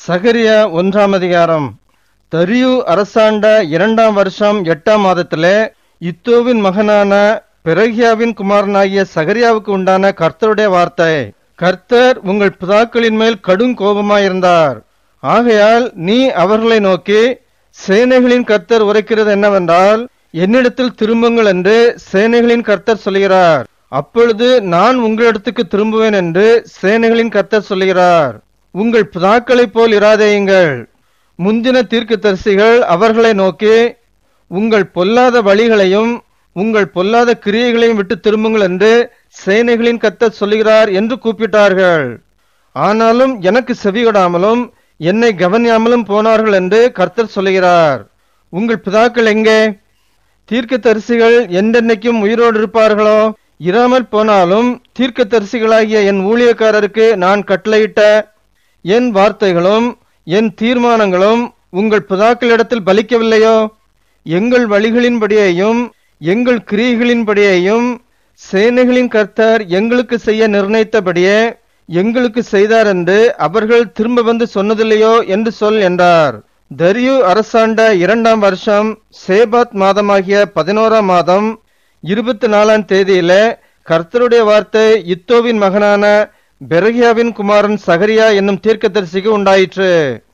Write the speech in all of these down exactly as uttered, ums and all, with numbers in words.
சகரியா ஒன்றாம் அதிகாரம். தரியு அரசாண்ட இரண்டாம் வருஷம் எட்டாம் மாதத்திலே இத்தோவின் மகனான பெரகியாவின் குமாரனாகிய சகரியாவுக்கு உண்டான கர்த்தருடைய வார்த்தை. கர்த்தர் உங்கள் பிதாக்களின் மேல் கடும் கோபமாயிருந்தார். ஆகையால் நீ அவர்களை நோக்கி, சேனைகளின் கர்த்தர் உரைக்கிறது என்னவென்றால், என்னிடத்தில் திரும்புங்கள் என்று சேனைகளின் கர்த்தர் சொல்கிறார். அப்பொழுது நான் உங்களிடத்துக்கு திரும்புவேன் என்று சேனைகளின் கர்த்தர் சொல்கிறார். உங்கள் பிதாக்களைப் போல் இராதேயுங்கள். முந்தின தீர்க்கதரிசிகள் அவர்களை நோக்கி, உங்கள் பொல்லாத வழிகளையும் உங்கள் பொல்லாத கிரியைகளையும் விட்டு திரும்புங்கள் என்று சேனைகளின் கர்த்தர் சொல்கிறார் என்று கூப்பிட்டார்கள். ஆனாலும் எனக்கு செவிகொடாமலும் என்னை கவனியாமலும் போனார்கள் என்று கர்த்தர் சொல்கிறார். உங்கள் பிதாக்கள் எங்கே? தீர்க்கதரிசிகள் என்றென்னைக்கும் உயிரோடு இருப்பார்களோ? இராமல் போனாலும் தீர்க்கதரிசிகளாகிய என் ஊழியக்காரருக்கு நான் கட்டளையிட்ட என் வார்த்தைகளும் என் தீர்மானங்களும் உங்கள் பிதாக்களிடத்தில் பலிக்கவில்லையோ? எங்கள் வழிகளின்படியையும் எங்கள் கிரியைகளின்படியையும் சேனைகளின் கர்த்தர் எங்களுக்கு செய்ய நிர்ணயித்தபடியே எங்களுக்கு செய்தார் என்று அவர்கள் திரும்ப வந்து சொன்னதில்லையோ என்று சொல் என்றார். தரியு அரசாண்ட இரண்டாம் வருஷம் சேபாத் மாதமாகிய பதினோராம் மாதம் இருபத்தி நாலாம் தேதியில கர்த்தருடைய வார்த்தை இத்தோவின் மகனான பெரகியாவின் குமாரன் சகரியா என்னும் தீர்க்கதரிசிக்கு உண்டாயிற்று.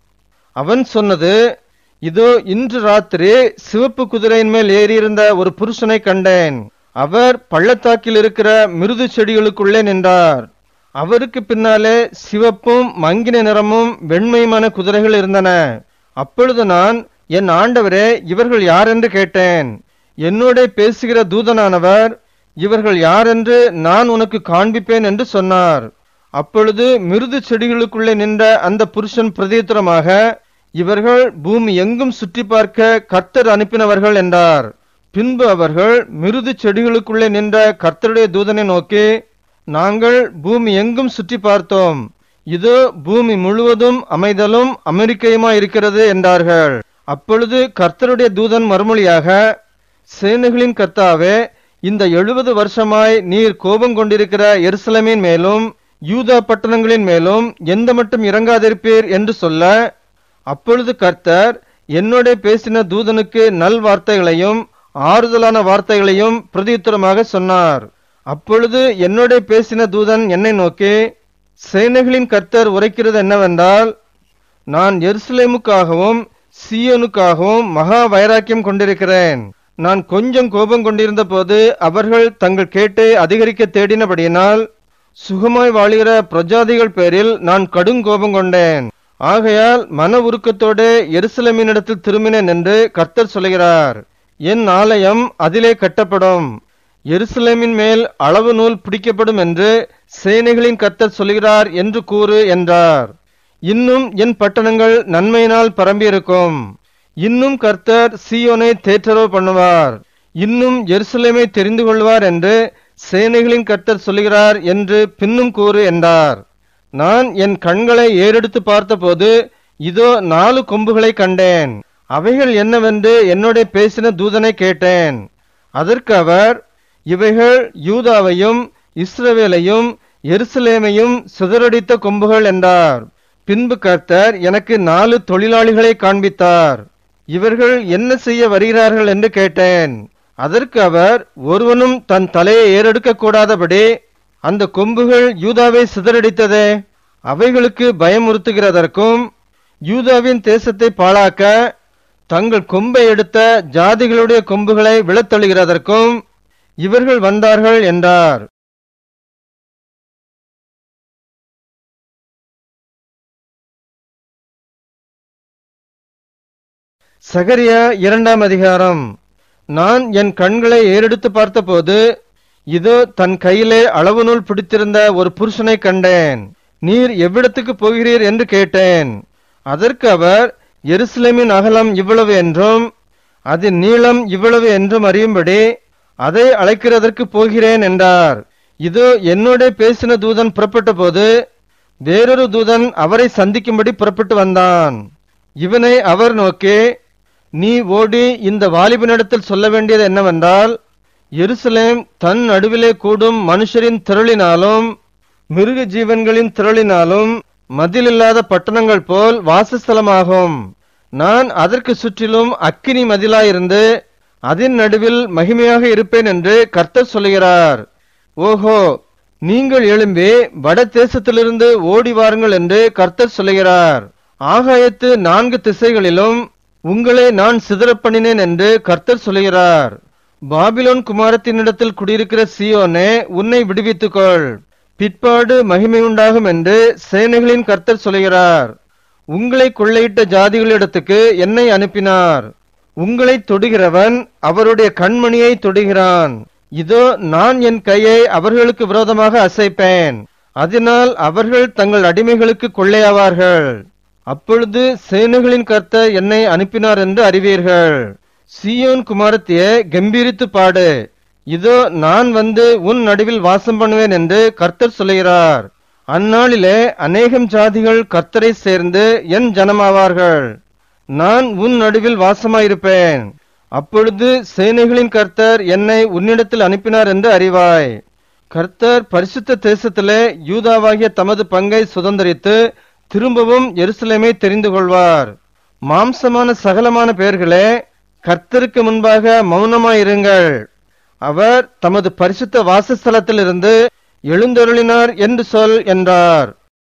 அவன் சொன்னது, இதோ இன்று ராத்திரி சிவப்பு குதிரையின் மேல் ஏறியிருந்த ஒரு புருஷனை கண்டேன். அவர் பள்ளத்தாக்கில் இருக்கிற மிருது செடிகளுக்குள்ளே நின்றார். அவருக்கு பின்னாலே சிவப்பும் மங்கின நிறமும் வெண்மையுமான குதிரைகள் இருந்தன. அப்பொழுது நான், என் ஆண்டவரே, இவர்கள் யார் என்று கேட்டேன். என்னோட பேசுகிற தூதனானவர், இவர்கள் யார் என்று நான் உனக்கு காண்பிப்பேன் என்று சொன்னார். அப்பொழுது மிருது செடிகளுக்குள்ளே நின்ற அந்த புருஷன் பிரதியுத்தரமாக, இவர்கள் பூமி எங்கும் சுற்றி பார்க்க கர்த்தர் அனுப்பினவர்கள் என்றார். பின்பு அவர்கள் மிருது செடிகளுக்குள்ளே நின்ற கர்த்தருடைய தூதனை நோக்கி, நாங்கள் பூமி எங்கும் சுற்றி பார்த்தோம். இதோ பூமி முழுவதும் அமைதலும் அமெரிக்கையுமா இருக்கிறது என்றார்கள். அப்பொழுது கர்த்தருடைய தூதன் மறுமொழியாக, சேனைகளின் கர்த்தாவே, இந்த எழுபது வருஷமாய் நீர் கோபம் கொண்டிருக்கிற எருசலேமின் மேலும் யூதா பட்டணங்களின் மேலும் எந்த மட்டும் இறங்காதிருப்பீர் என்று சொல்ல, அப்பொழுது கர்த்தர் என்னோட பேசின தூதனுக்கு நல் வார்த்தைகளையும் ஆறுதலான வார்த்தைகளையும் பிரதியுத்தரமாக சொன்னார். அப்பொழுது என்னோட பேசின தூதன் என்னை நோக்கி, சேனைகளின் கர்த்தர் உரைக்கிறது என்னவென்றால், நான் எருசலேமுக்காகவும் சீயோனுக்காகவும் மகா வைராக்கியம் கொண்டிருக்கிறேன். நான் கொஞ்சம் கோபம் கொண்டிருந்த போது அவர்கள் தங்கள் கேட்டை அதிகரிக்க தேடினபடியினால் சுகமாய் வாழுகிற பிரஜாதிகள் பேரில் நான் கடும் கோபம் கொண்டேன். ஆகையால் மன உருக்கத்தோடு எருசலேமினிடத்தில் திரும்பினேன் என்று கர்த்தர் சொல்கிறார். என் ஆலயம் அதிலே கட்டப்படும், எருசலேமின் மேல் அளவு நூல் பிடிக்கப்படும் என்று சேனைகளின் கர்த்தர் சொல்கிறார் என்று கூறு என்றார். இன்னும் என் பட்டணங்கள் நன்மையினால் பரம்பியிருக்கும். இன்னும் கர்த்தர் சீயோனை தேற்றரவு பண்ணுவார். இன்னும் எருசலேமை தெரிந்து கொள்வார் என்று சேனைகளின் கர்த்தர் சொல்கிறார் என்று பின்னும் கூறு என்றார். நான் என் கண்களை ஏறெடுத்து பார்த்தபோது இதோ நாலு கொம்புகளை கண்டேன். அவைகள் என்னவென்று என்னோட பேசின தூதனை கேட்டேன். அதற்கு அவர், இவைகள் யூதாவையும் இஸ்ரவேலையும் எருசலேமையும் சிதறடித்த கொம்புகள் என்றார். பின்பு கர்த்தர் எனக்கு நாலு தொழிலாளிகளை காண்பித்தார். இவர்கள் என்ன செய்ய வருகிறார்கள் என்று கேட்டேன். அதற்கு அவர், ஒருவனும் தன் தலையை ஏறெடுக்க கூடாதபடி அந்த கொம்புகள் யூதாவை சிதறடித்ததே, அவைகளுக்கு பயமுறுத்துகிறதற்கும் யூதாவின் தேசத்தை பாழாக்க தங்கள் கொம்பை எடுத்த ஜாதிகளுடைய கொம்புகளை விழத்தள்ளுகிறதற்கும் இவர்கள் வந்தார்கள் என்றார். சகரியா இரண்டாம் அதிகாரம். நான் என் கண்களை ஏறெடுத்து பார்த்தபோது இதோ தன் கையிலே அளவு நூல் பிடித்திருந்த ஒரு புருஷனை கண்டேன். நீர் எவ்விடத்துக்கு போகிறீர் என்று கேட்டேன். அதற்கு அவர், எருசலேமின் அகலம் இவ்வளவு என்றும் அதன் நீளம் இவ்வளவு என்றும் அறியும்படி அதை அழைக்கிறதற்கு போகிறேன் என்றார். இதோ என்னோட பேசின தூதன் புறப்பட்ட போது வேறொரு தூதன் அவரை சந்திக்கும்படி புறப்பட்டு வந்தான். இவனை அவர் நோக்கி, நீ ஓடி இந்த வாலிபனிடத்தில் சொல்ல வேண்டியது என்னவென்றால், எருசலேம் தன் நடுவிலே கூடும் மனுஷரின் திரளினாலும் மிருக ஜீவன்களின் திரளினாலும் மதிலில்லாத பட்டணங்கள் போல் வாசஸ்தலமாகும். நான் அதற்கு சுற்றிலும் அக்கினி மதிலாயிருந்து அதன் நடுவில் மகிமையாக இருப்பேன் என்று கர்த்தர் சொல்லுகிறார். ஓஹோ, நீங்கள் எழும்பி வட தேசத்திலிருந்து ஓடி வாருங்கள் என்று கர்த்தர் சொல்லுகிறார். ஆகாயத்து நான்கு திசைகளிலும் உங்களை நான் சிதறப் பண்ணினேன் என்று கர்த்தர் சொல்லுகிறார். பாபிலோன் குமாரத்தினிடத்தில் குடியிருக்கிற சீயோனே, உன்னை விடுவித்துக்கொள், பிற்பாடு மகிமை உண்டாகும் என்று சேனைகளின் கர்த்தர் சொல்லுகிறார். உங்களை கொள்ளையிட்ட ஜாதிகளிடத்துக்கு என்னை அனுப்பினார். உங்களை தொடுகிறவன் அவருடைய கண்மணியை தொடுகிறான். இதோ, நான் என் கையை அவர்களுக்கு விரோதமாக அசைப்பேன், அதனால் அவர்கள் தங்கள் அடிமைகளுக்கு கொள்ளையாவார்கள். அப்பொழுது சேனைகளின் கர்த்தர் என்னை அனுப்பினார் என்று அறிவீர்கள். சீயோன் குமாரத்தியே, கம்பீரித்து பாடு, இதோ நான் வந்து உன் நடுவில் வாசம் பண்ணுவேன் என்று கர்த்தர் சொல்லுகிறார். அந்நாளிலே அநேகம் ஜாதிகள் கர்த்தரை சேர்ந்து என் ஜனமாவார்கள். நான் உன் நடுவில் வாசமாயிருப்பேன். அப்பொழுது சேனைகளின் கர்த்தர் என்னை உன்னிடத்தில் அனுப்பினார் என்று அறிவாய். கர்த்தர் பரிசுத்த தேசத்திலே யூதாவாகிய தமது பங்கை சுதந்தரித்து திரும்பவும் எருசலேமை தெரிந்து கொள்வார். மாம்சமான சகலமான பேர்களே, கர்த்தருக்கு முன்பாக மௌனமாயிருங்கள். அவர் தமது பரிசுத்த வாசஸ்தலத்திலிருந்து எழுந்தருளினார் என்று சொல் என்றார்.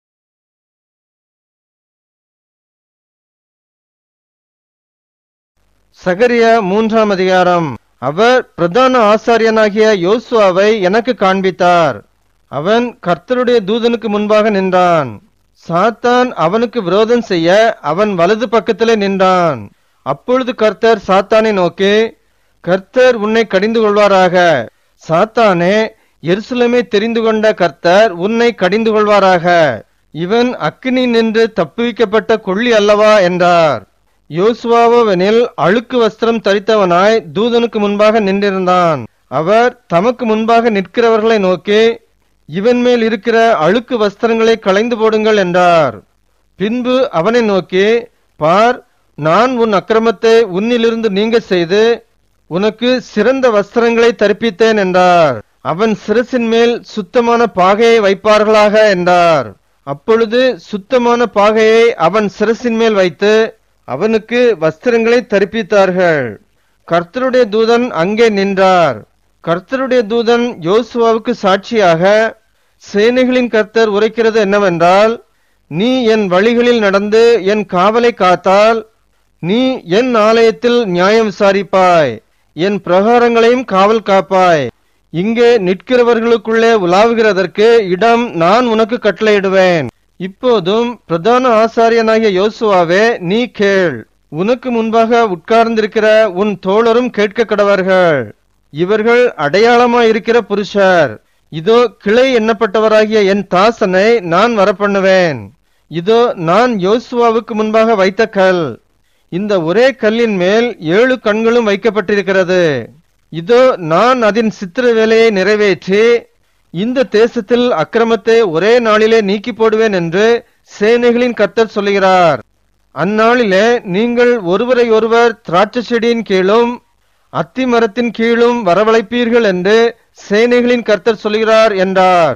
சகரியா மூன்றாம் அதிகாரம். அவர் பிரதான ஆசாரியனாகிய யோசுவாவை எனக்கு காண்பித்தார். அவன் கர்த்தருடைய தூதனுக்கு முன்பாக நின்றான். சாத்தான் அவனுக்கு விரோதம் செய்ய அவன் வலது பக்கத்திலே நின்றான். அப்பொழுது கர்த்தர் சாத்தானை நோக்கி, கர்த்தர் உன்னை கடிந்து கொள்வாராக. சாத்தானே, எருசலேமை தெரிந்து கொண்ட கர்த்தர் உன்னை கடிந்து கொள்வாராக. இவன் அக்கினி நின்று தப்புவிக்கப்பட்ட கொள்ளி அல்லவா என்றார். யோசுவாவெனில் அழுக்கு வஸ்திரம் தரித்தவனாய் தூதனுக்கு முன்பாக நின்றிருந்தான். அவர் தமக்கு முன்பாக நிற்கிறவர்களை நோக்கி, இவன் மேல் இருக்கிற அழுக்கு வஸ்திரங்களை களைந்து போடுங்கள் என்றார். பின்பு அவனை நோக்கி, பார், நான் உன் அக்கிரமத்தை உன்னிலிருந்து நீங்க செய்து உனக்கு சிறந்த வஸ்திரங்களை தரிப்பித்தேன் என்றார். அவன் சிரசின் மேல் சுத்தமான பாகையை வைப்பார்களாக என்றார். அப்பொழுது சுத்தமான பாகையை அவன் சிரசின் மேல் வைத்து அவனுக்கு வஸ்திரங்களை தரிப்பித்தார்கள். கர்த்தருடைய தூதன் அங்கே நின்றார். கர்த்தருடைய தூதன் யோசுவாவுக்கு சாட்சியாக, சேனைகளின் கர்த்தர் உரைக்கிறது என்னவென்றால், நீ என் வழிகளில் நடந்து என் காவலை காத்தால் நீ என் ஆலயத்தில் நியாயம் விசாரிப்பாய், என் பிரகாரங்களையும் காவல் காப்பாய். இங்கே நிற்கிறவர்களுக்குள்ளே உலாவுகிறதற்கு இடம் நான் உனக்கு கட்டளையிடுவேன். இப்போதும் பிரதான ஆசாரியனாகிய யோசுவாவே, நீ கேள். உனக்கு முன்பாக உட்கார்ந்திருக்கிற உன் தோழரும் கேட்க கடவர்கள். இவர்கள் அடையாளமாயிருக்கிற புருஷர். இதோ, கிளை எண்ணப்பட்டவராகிய என் தாசனை நான் வரப்பண்ணுவேன். இதோ, நான் யோசுவாவுக்கு முன்பாக வைத்த கல். இந்த ஒரே கல்லின் மேல் ஏழு கண்களும் வைக்கப்பட்டிருக்கிறது. இதோ, நான் அதன் சித்திர வேலையை நிறைவேற்றி இந்த தேசத்தில் அக்கிரமத்தை ஒரே நாளிலே நீக்கி போடுவேன் என்று சேனைகளின் கர்த்தர் சொல்லுகிறார். அந்நாளிலே நீங்கள் ஒருவரை ஒருவர் திராட்சை செடியின் கீழும் அத்தி மரத்தின் கீழும் வரவழைப்பீர்கள் என்று சேனைகளின் கர்த்தர் சொல்லுகிறார் என்றார்.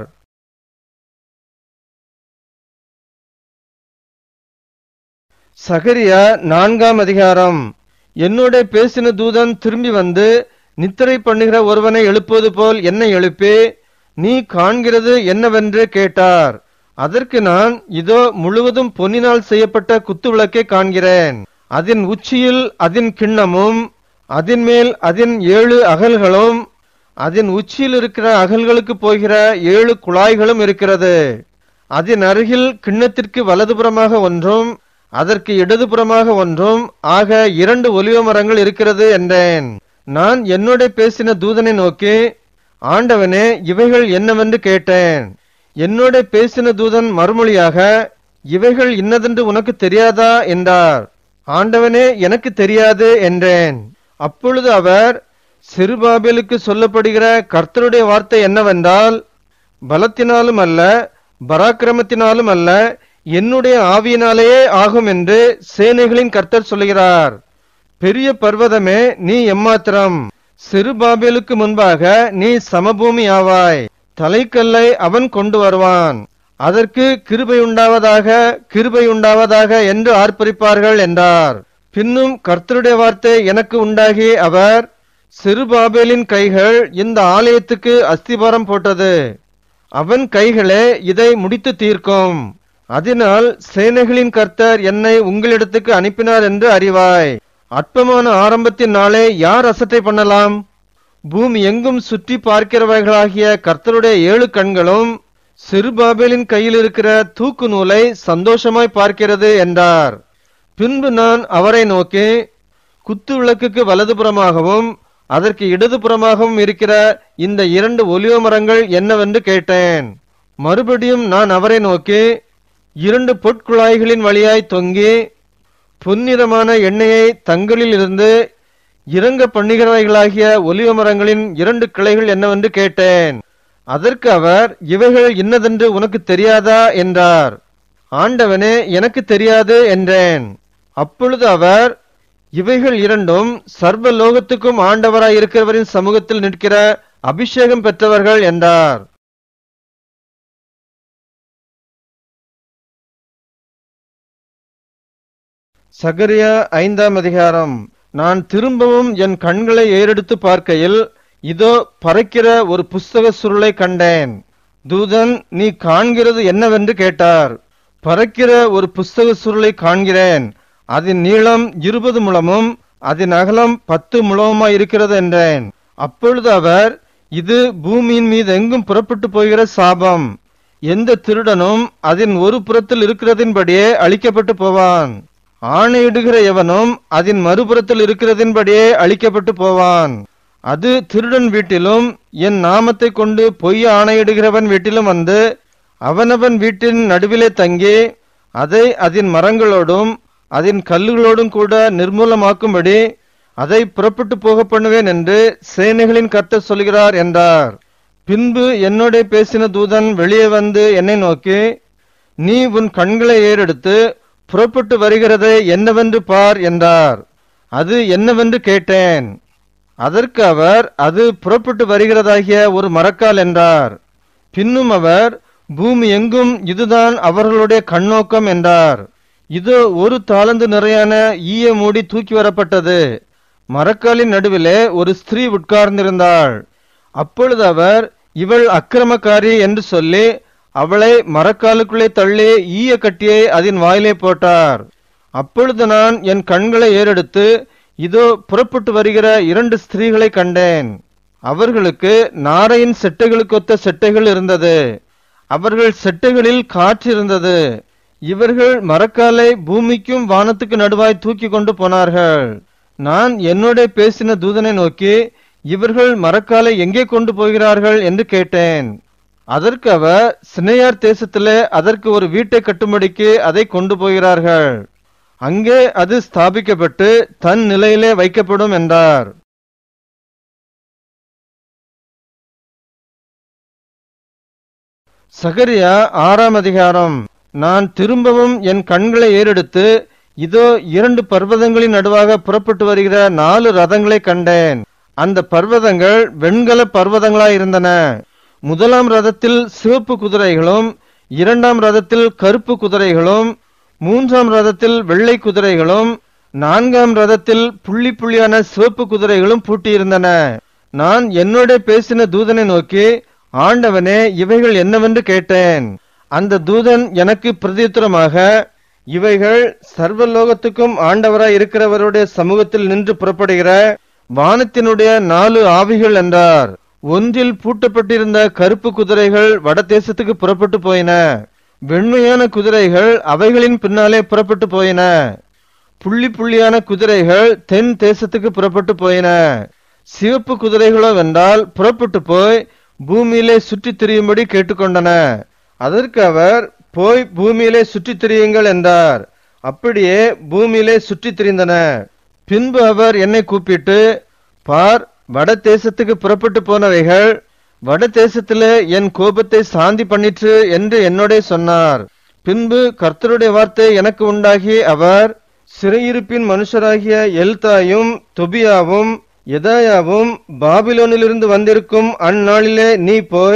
சகரியா நான்காம் அதிகாரம். என்னோட பேசின தூதன் திரும்பி வந்து நித்திரை பண்ணுகிற ஒருவனை எழுப்புவது போல் என்னை எழுப்பி, நீ காண்கிறது என்னவென்று கேட்டார். அதற்கு நான், இதோ முழுவதும் பொன்னினால் செய்யப்பட்ட குத்து விளக்கை காண்கிறேன். அதன் உச்சியில் அதன் கிண்ணமும் அதன் மேல் அதன் ஏழு அகல்களும் அதன் உச்சியில் இருக்கிற அகல்களுக்கு போகிற ஏழு குழாய்களும் இருக்கிறது. அதன் அருகில் கிண்ணத்திற்கு வலதுபுறமாக ஒன்றும் அதற்கு இடதுபுறமாக ஒன்றும் ஆக இரண்டு ஒலிவ மரங்கள் இருக்கிறது என்றேன். நான் என்னோட பேசின தூதனை நோக்கி, ஆண்டவனே, இவைகள் என்னவென்று கேட்டேன். என்னோட பேசின தூதன் மறுமொழியாக, இவைகள் இன்னதென்று உனக்கு தெரியாதா என்றார். ஆண்டவனே, எனக்கு தெரியாது என்றேன். அப்பொழுது அவர், செருபாபேலுக்கு சொல்லப்படுகிற கர்த்தருடைய வார்த்தை என்னவென்றால், பலத்தினாலும் அல்ல, பராக்கிரமத்தினாலும் அல்ல, என்னுடைய ஆவியினாலேயே ஆகும் என்று சேனைகளின் கர்த்தர் சொல்லுகிறார். பெரிய பர்வதமே, நீ எம்மாத்திரம்? செருபாபேலுக்கு முன்பாக நீ சமபூமி ஆவாய். தலைக்கல்லை அவன் கொண்டு வருவான், அதற்கு கிருபை உண்டாவதாக, கிருபை உண்டாவதாக என்று ஆர்ப்பரிப்பார்கள் என்றார். பின்னும் கர்த்தருடைய வார்த்தை எனக்கு உண்டாகி, அவர், செருபாபேலின் கைகள் இந்த ஆலயத்துக்கு அஸ்திபாரம் போட்டது, அவன் கைகளே இதை முடித்து தீர்க்கும். அதனால் சேனைகளின் கர்த்தர் என்னை உங்களிடத்துக்கு அனுப்பினார் என்று அறிவாய். அற்பமான ஆரம்பத்தின் நாளே யார் அசட்டை பண்ணலாம்? பூமி எங்கும் சுற்றி பார்க்கிறவர்களாகிய கர்த்தருடைய ஏழு கண்களும் செருபாபேலின் கையில் இருக்கிற தூக்கு நூலை சந்தோஷமாய் பார்க்கிறது என்றார். பின்பு நான் அவரை நோக்கி, குத்து விளக்குக்கு வலதுபுறமாகவும் அதற்கு இடதுபுறமாகவும் இருக்கிற இந்த இரண்டு ஒலிவ மரங்கள் என்னவென்று கேட்டேன். மறுபடியும் நான் அவரை நோக்கி, இரண்டு பொற்குழாய்களின் வழியாய் தொங்கி பொன்னிறமான எண்ணெயை தங்களில் இருந்து இறங்க பண்ணுகிறவைகளாகிய ஒலிவ மரங்களின் இரண்டு கிளைகள் என்னவென்று கேட்டேன். அதற்கு அவர், இவைகள் இன்னதென்று உனக்கு தெரியாதா என்றார். ஆண்டவனே, எனக்கு தெரியாது என்றேன். அப்பொழுது அவர், இவைகள் இரண்டும் சர்வ லோகத்துக்கும் ஆண்டவராய் இருக்கிறவரின் சமூகத்தில் நிற்கிற அபிஷேகம் பெற்றவர்கள் என்றார். சகரியா ஐந்தாம் அதிகாரம். நான் திரும்பவும் என் கண்களை ஏறெடுத்து பார்க்கையில், இதோ பறக்கிற ஒரு புஸ்தக சுருளை கண்டேன். தூதன், நீ காண்கிறது என்னவென்று கேட்டார். பறக்கிற ஒரு புஸ்தக சுருளை காண்கிறேன். அதன் நீளம் இருபது முழமும் அதன் அகலம் பத்து முழமுமாய் இருக்கிறது என்றேன். அப்பொழுது அவர், இது பூமியின் மீது எங்கும் புறப்பட்டு போகிற சாபம். எந்த திருடனும் அதன் ஒரு புறத்தில் இருக்கிறதின்படியே அழிக்கப்பட்டு போவான். ஆணையிடுகிற எவனும் அதன் மறுபுறத்தில் இருக்கிறதின்படியே அழிக்கப்பட்டு போவான். அது திருடன் வீட்டிலும் என் நாமத்தை கொண்டு பொய் ஆணையிடுகிறவன் வீட்டிலும் வந்து அவனவன் வீட்டின் நடுவிலே தங்கி அதை அதன் மரங்களோடும் அதன் கல்லுகளோடும் கூட நிர்மூலமாக்கும்படி அதை புறப்பட்டு போக பண்ணுவேன் என்று சேனைகளின் கர்த்தர் சொல்கிறார் என்றார். பின்பு என்னோட பேசின தூதன் வெளியே வந்து என்னை நோக்கி, நீ உன் கண்களை ஏறெடுத்து புறப்பட்டு வருகிறதை என்னவென்று பார் என்றார். அது என்னவென்று கேட்டேன். அதற்கு அவர், அது புறப்பட்டு வருகிறதாகிய ஒரு மரக்கால் என்றார். பின்னும் அவர், பூமி எங்கும் இதுதான் அவர்களுடைய கண்ணோக்கம் என்றார். இதோ ஒரு தாளந்து நிறையான ஈய மூடி தூக்கி வரப்பட்டது. மரக்காலின் நடுவிலே ஒரு ஸ்திரீ உட்கார்ந்திருந்தாள். அப்பொழுது அவர், இவள் அக்கிரமக்காரி என்று சொல்லி அவளை மரக்காலுக்குள்ளே தள்ளி ஈய கட்டியை அதன் வாயிலே போட்டார். அப்பொழுது நான் என் கண்களை ஏறெடுத்து, இதோ புறப்பட்டு வருகிற இரண்டு ஸ்திரீகளை கண்டேன். அவர்களுக்கு நாரையின் செட்டைகளுக்கொத்த செட்டைகள் இருந்தது. அவர்கள் செட்டைகளில் காற்று இருந்தது. இவர்கள் மரக்காலை பூமிக்கும் வானத்துக்கு நடுவாய் தூக்கி கொண்டு போனார்கள். நான் என்னோட பேசின தூதனை நோக்கி, இவர்கள் மரக்காலை எங்கே கொண்டு போகிறார்கள் என்று கேட்டேன். அதற்கு அவர், சினையார் தேசத்திலே அதற்கு ஒரு வீட்டை கட்டும்படிக்கு அதை கொண்டு போகிறார்கள். அங்கே அது ஸ்தாபிக்கப்பட்டு தன் நிலையிலே வைக்கப்படும் என்றார். சகரியா ஆறாம் அதிகாரம். நான் திரும்பவும் என் கண்களை ஏறெடுத்து, இதோ இரண்டு பர்வதங்களின் நடுவாக புறப்பட்டு வருகிற நாலு ரதங்களை கண்டேன். அந்த பர்வதங்கள் வெண்கல பர்வதங்களாயிருந்தன. முதலாம் ரதத்தில் சிவப்பு குதிரைகளும், இரண்டாம் ரதத்தில் கருப்பு குதிரைகளும், மூன்றாம் ரதத்தில் வெள்ளை குதிரைகளும், நான்காம் ரதத்தில் புள்ளி புள்ளியான சிவப்பு குதிரைகளும் பூட்டியிருந்தன. நான் என்னோட பேசின தூதனை நோக்கி, ஆண்டவனே, இவைகள் என்னவென்று கேட்டேன். அந்த தூதன் எனக்கு பிரதியுத்தரமாக, இவைகள் சர்வலோகத்துக்கும் ஆண்டவராய் இருக்கிறவருடைய சமூகத்தில் நின்று புறப்படுகிற வானத்தினுடைய நாலு ஆவிகள் என்றார். ஒன்றில் பூட்டப்பட்டிருந்த கருப்பு குதிரைகள் வடதேசத்துக்கு புறப்பட்டு போயின. வெண்மையான குதிரைகள் அவைகளின் பின்னாலே புறப்பட்டு போயின. புள்ளி புள்ளியான குதிரைகள் தென் தேசத்துக்கு புறப்பட்டு போயின. சிவப்பு குதிரைகளோ வென்றால் புறப்பட்டு போய் பூமியிலே சுற்றி திரியும்படி கேட்டுக்கொண்டன. அதற்கு அவர், போய் பூமியிலே சுற்றி திரியுங்கள் என்றார். அப்படியே பூமியிலே சுற்றி திரிந்தன. பின்பு அவர் என்னை கூப்பிட்டு, பார், வட தேசத்துக்கு புறப்பட்டு போனவைகள் வட தேசத்திலே என் கோபத்தை சாந்தி பண்ணிற்று என்று என்னோட சொன்னார். பின்பு கர்த்தருடைய வார்த்தை எனக்கு உண்டாகி, அவர், சிறையிருப்பின் மனுஷராகிய எல்தாயும் தொபியாவும் எதாயாவும் பாபிலோனிலிருந்து வந்திருக்கும் அந்நாளிலே நீ போய்